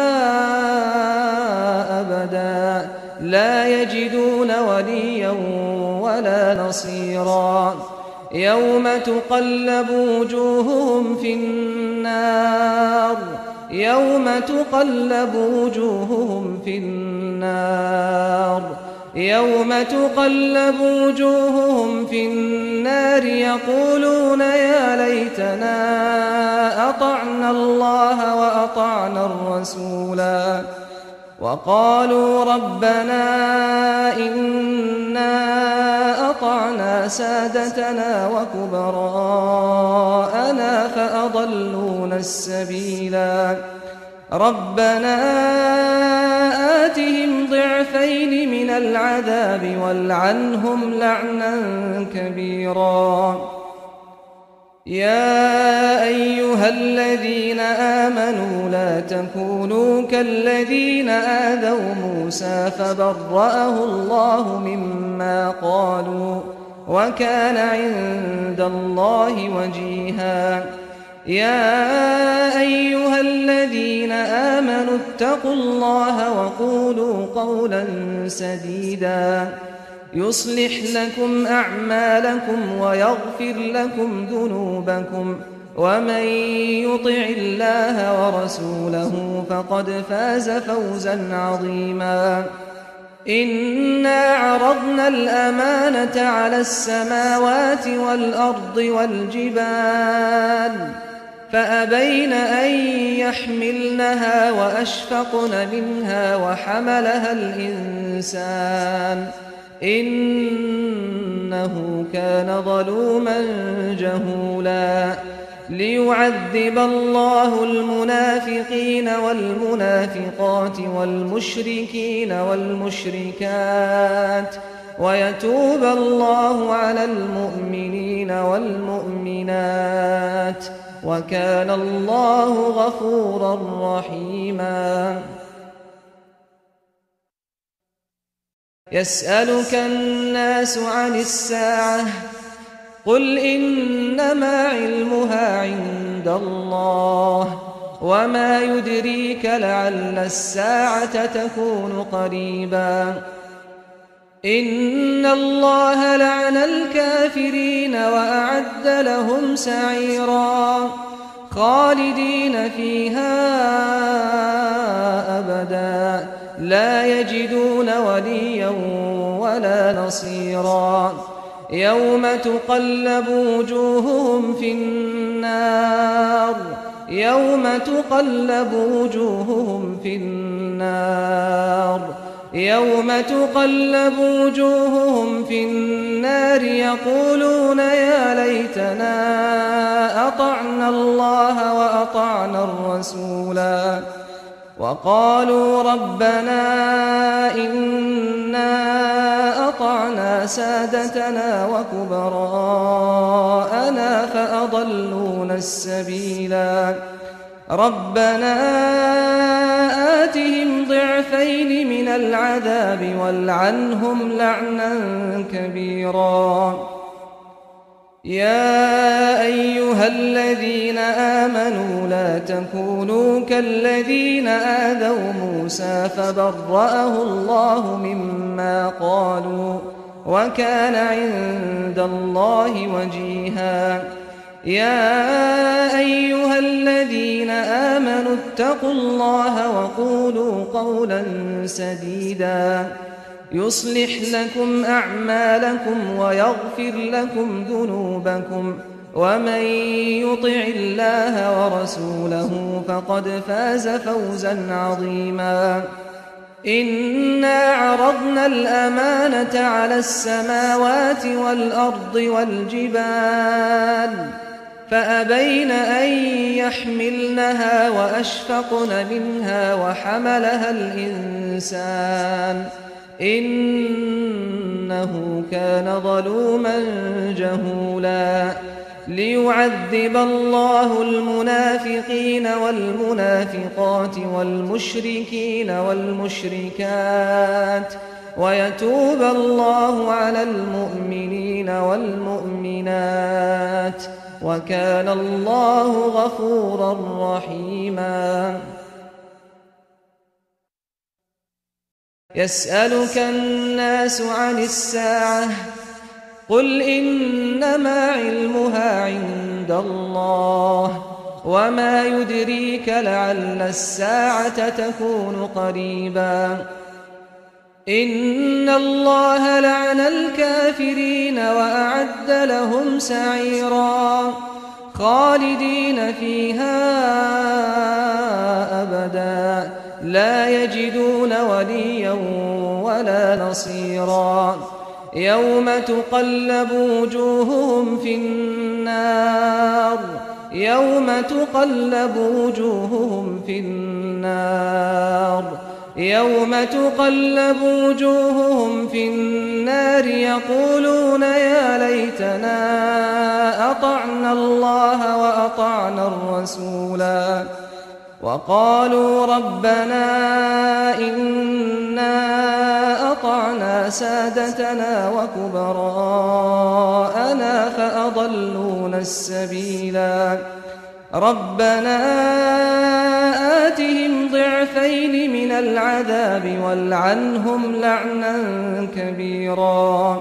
أبدا لا يجدون وليا ولا نصيرا يوم تقلب وجوههم في النار يوم تقلب وجوههم في النار يوم تقلب وجوههم في النار يقولون يا ليتنا أطعنا الله وأطعنا الرسولا وقالوا ربنا إنا أطعنا سادتنا وكبراءنا فأضلونا السبيلا ربنا آتهم ضعفين من العذاب والعنهم لعنا كبيرا يا أيها الذين آمنوا لا تكونوا كالذين آذوا موسى فبرأه الله مما قالوا وكان عند الله وجيها يا أيها الذين آمنوا اتقوا الله وقولوا قولا سديدا يصلح لكم أعمالكم ويغفر لكم ذنوبكم ومن يطع الله ورسوله فقد فاز فوزا عظيما إنا عرضنا الأمانة على السماوات والأرض والجبال فأبين أن يحملنها وأشفقن منها وحملها الإنسان إنه كان ظلوما جهولا ليعذب الله المنافقين والمنافقات والمشركين والمشركات ويتوب الله على المؤمنين والمؤمنات وكان الله غفورا رحيما يسألك الناس عن الساعة قل إنما علمها عند الله وما يدريك لعل الساعة تكون قريبا إن الله لعن الكافرين وأعد لهم سعيرا خالدين فيها أبدا لا يجدون وليا ولا نصيرا يوم تقلب وجوههم في النار يوم تقلب وجوههم في النار يوم تقلب وجوههم في النار يقولون يا ليتنا أطعنا الله وأطعنا الرسولا وقالوا ربنا إنا أطعنا سادتنا وكبراءنا فأضلونا السبيلا ربنا آتهم ضعفين من العذاب والعنهم لعنا كبيرا يا أيها الذين آمنوا لا تكونوا كالذين آذوا موسى فبرأه الله مما قالوا وكان عند الله وجيها يا أيها الذين آمنوا اتقوا الله وقولوا قولا سديدا يصلح لكم أعمالكم ويغفر لكم ذنوبكم ومن يطع الله ورسوله فقد فاز فوزا عظيما إنا عرضنا الأمانة على السماوات والأرض والجبال فأبين أن يحملنها وأشفقن منها وحملها الإنسان إنه كان ظلوما جهولا ليعذب الله المنافقين والمنافقات والمشركين والمشركات ويتوب الله على المؤمنين والمؤمنات وكان الله غفورا رحيما يسألك الناس عن الساعة قل إنما علمها عند الله وما يدريك لعل الساعة تكون قريبا إن الله لعن الكافرين وأعد لهم سعيرا خالدين فيها أبدا لا يجدون وليا ولا نصيرا يوم تقلب وجوههم في النار يوم تقلب وجوههم في النار يوم تقلب وجوههم في النار يقولون يا ليتنا أطعنا الله وأطعنا الرسولا وقالوا ربنا إنا أطعنا سادتنا وكبراءنا فأضلونا السبيلا ربنا آتهم ضعفين من العذاب والعنهم لعنا كبيرا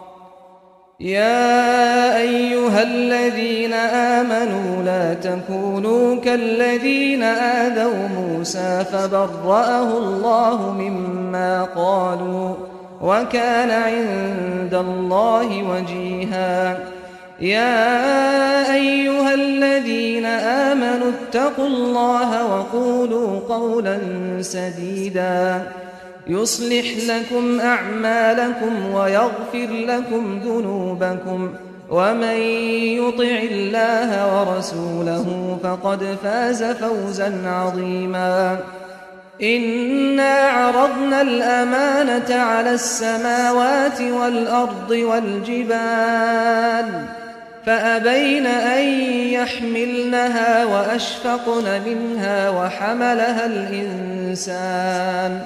يا أيها الذين آمنوا لا تكونوا كالذين آذوا موسى فبرأه الله مما قالوا وكان عند الله وجيها يا أيها الذين آمنوا اتقوا الله وقولوا قولا سديدا يصلح لكم أعمالكم ويغفر لكم ذنوبكم ومن يطع الله ورسوله فقد فاز فوزا عظيما إنا عرضنا الأمانة على السماوات والأرض والجبال فأبين أن يحملنها وأشفقن منها وحملها الإنسان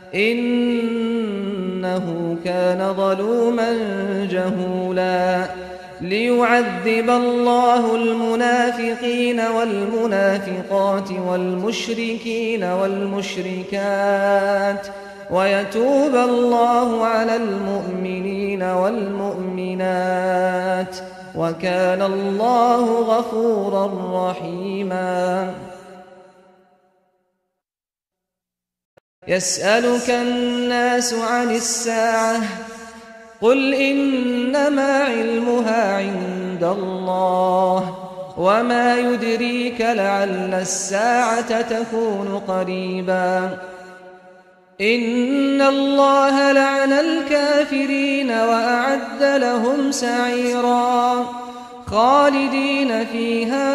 إنه كان ظلوما جهولا ليعذب الله المنافقين والمنافقات والمشركين والمشركات ويتوب الله على المؤمنين والمؤمنات وكان الله غفورا رحيما يسألك الناس عن الساعة قل إنما علمها عند الله وما يدريك لعل الساعة تكون قريبا إن الله لعن الكافرين وأعد لهم سعيرا خالدين فيها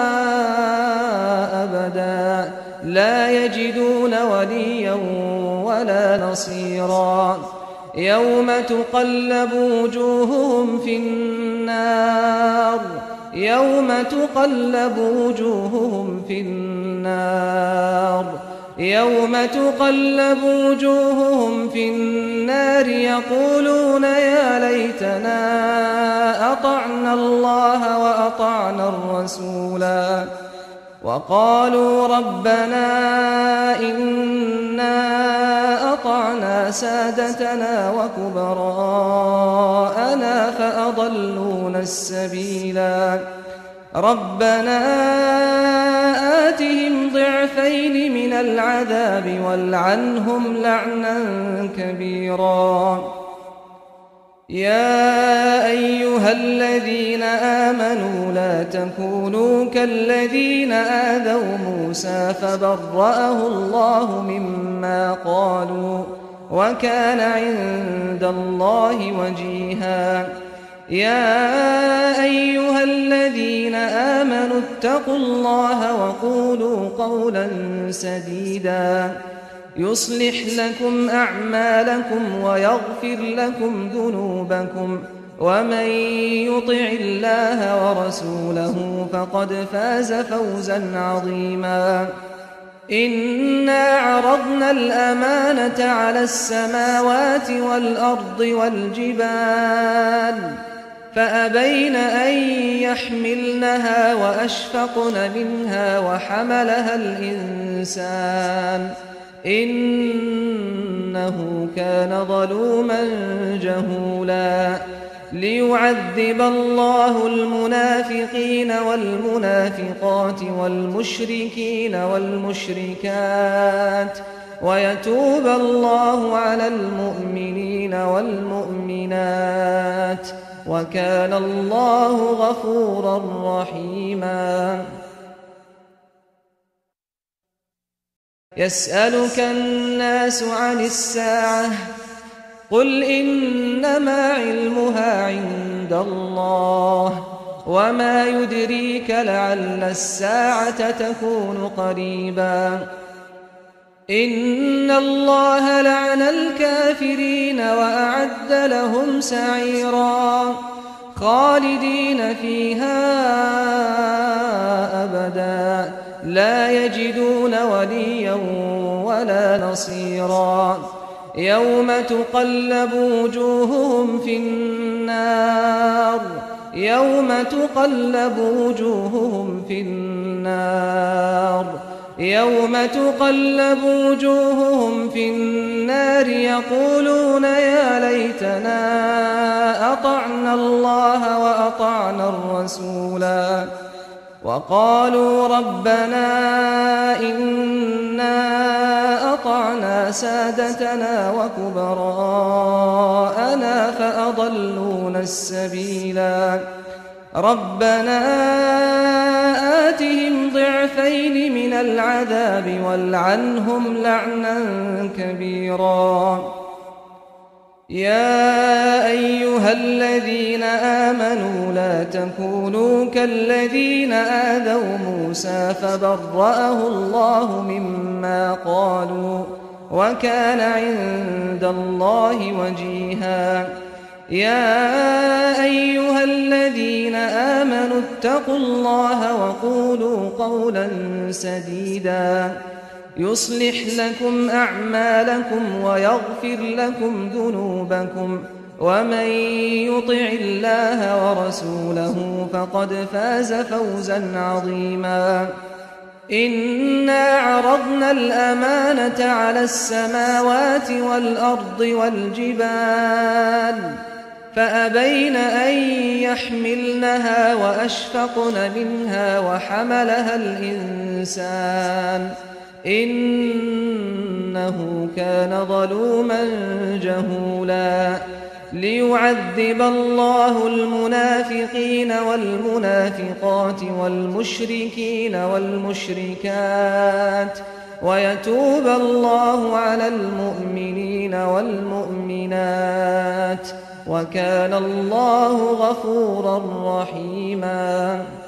أبدا لا يجدون وليا ولا نصيرا يوم تقلب وجوههم في النار يوم تقلب وجوههم في النار يوم تقلب وجوههم في النار يقولون يا ليتنا أطعنا الله وأطعنا الرسولا وقالوا ربنا إنا أطعنا سادتنا وكبراءنا فأضلونا السبيلا ربنا آتهم ضعفين ضعفين من العذاب والعنهم لعنا كبيرا. يا أيها الذين آمنوا لا تكونوا كالذين آذوا موسى فبرأه الله مما قالوا وكان عند الله وجيها. يا أيها الذين آمنوا اتقوا الله وقولوا قولا سديدا يصلح لكم أعمالكم ويغفر لكم ذنوبكم ومن يطع الله ورسوله فقد فاز فوزا عظيما. إنا عرضنا الأمانة على السماوات والأرض والجبال فأبين أن يحملنها وأشفقن منها وحملها الإنسان إنه كان ظلوما جهولا. ليعذب الله المنافقين والمنافقات والمشركين والمشركات ويتوب الله على المؤمنين والمؤمنات وكان الله غفورا رحيما. يسألك الناس عن الساعة قل إنما علمها عند الله وما يدريك لعل الساعة تكون قريبا. إن الله لعن الكافرين وأعد لهم سعيرا خالدين فيها أبدا لا يجدون وليا ولا نصيرا. يوم تقلب وجوههم في النار يوم تقلب وجوههم في النار يوم تقلب وجوههم في النار يقولون يا ليتنا أطعنا الله وأطعنا الرسولا وقالوا ربنا إنا أطعنا سادتنا وكبراءنا فأضلونا السبيلا. ربنا آتهم ضعفين من العذاب والعنهم لعنا كبيرا. يا أيها الذين آمنوا لا تكونوا كالذين آذوا موسى فبرأه الله مما قالوا وكان عند الله وجيها. يا أيها الذين آمنوا اتقوا الله وقولوا قولا سديدا يصلح لكم أعمالكم ويغفر لكم ذنوبكم ومن يطع الله ورسوله فقد فاز فوزا عظيما. إنا عرضنا الأمانة على السماوات والأرض والجبال فأبين أن يحملنها وأشفقن منها وحملها الإنسان إنه كان ظلوما جهولا. ليعذب الله المنافقين والمنافقات والمشركين والمشركات ويتوب الله على المؤمنين والمؤمنات وكان الله غفورا رحيما.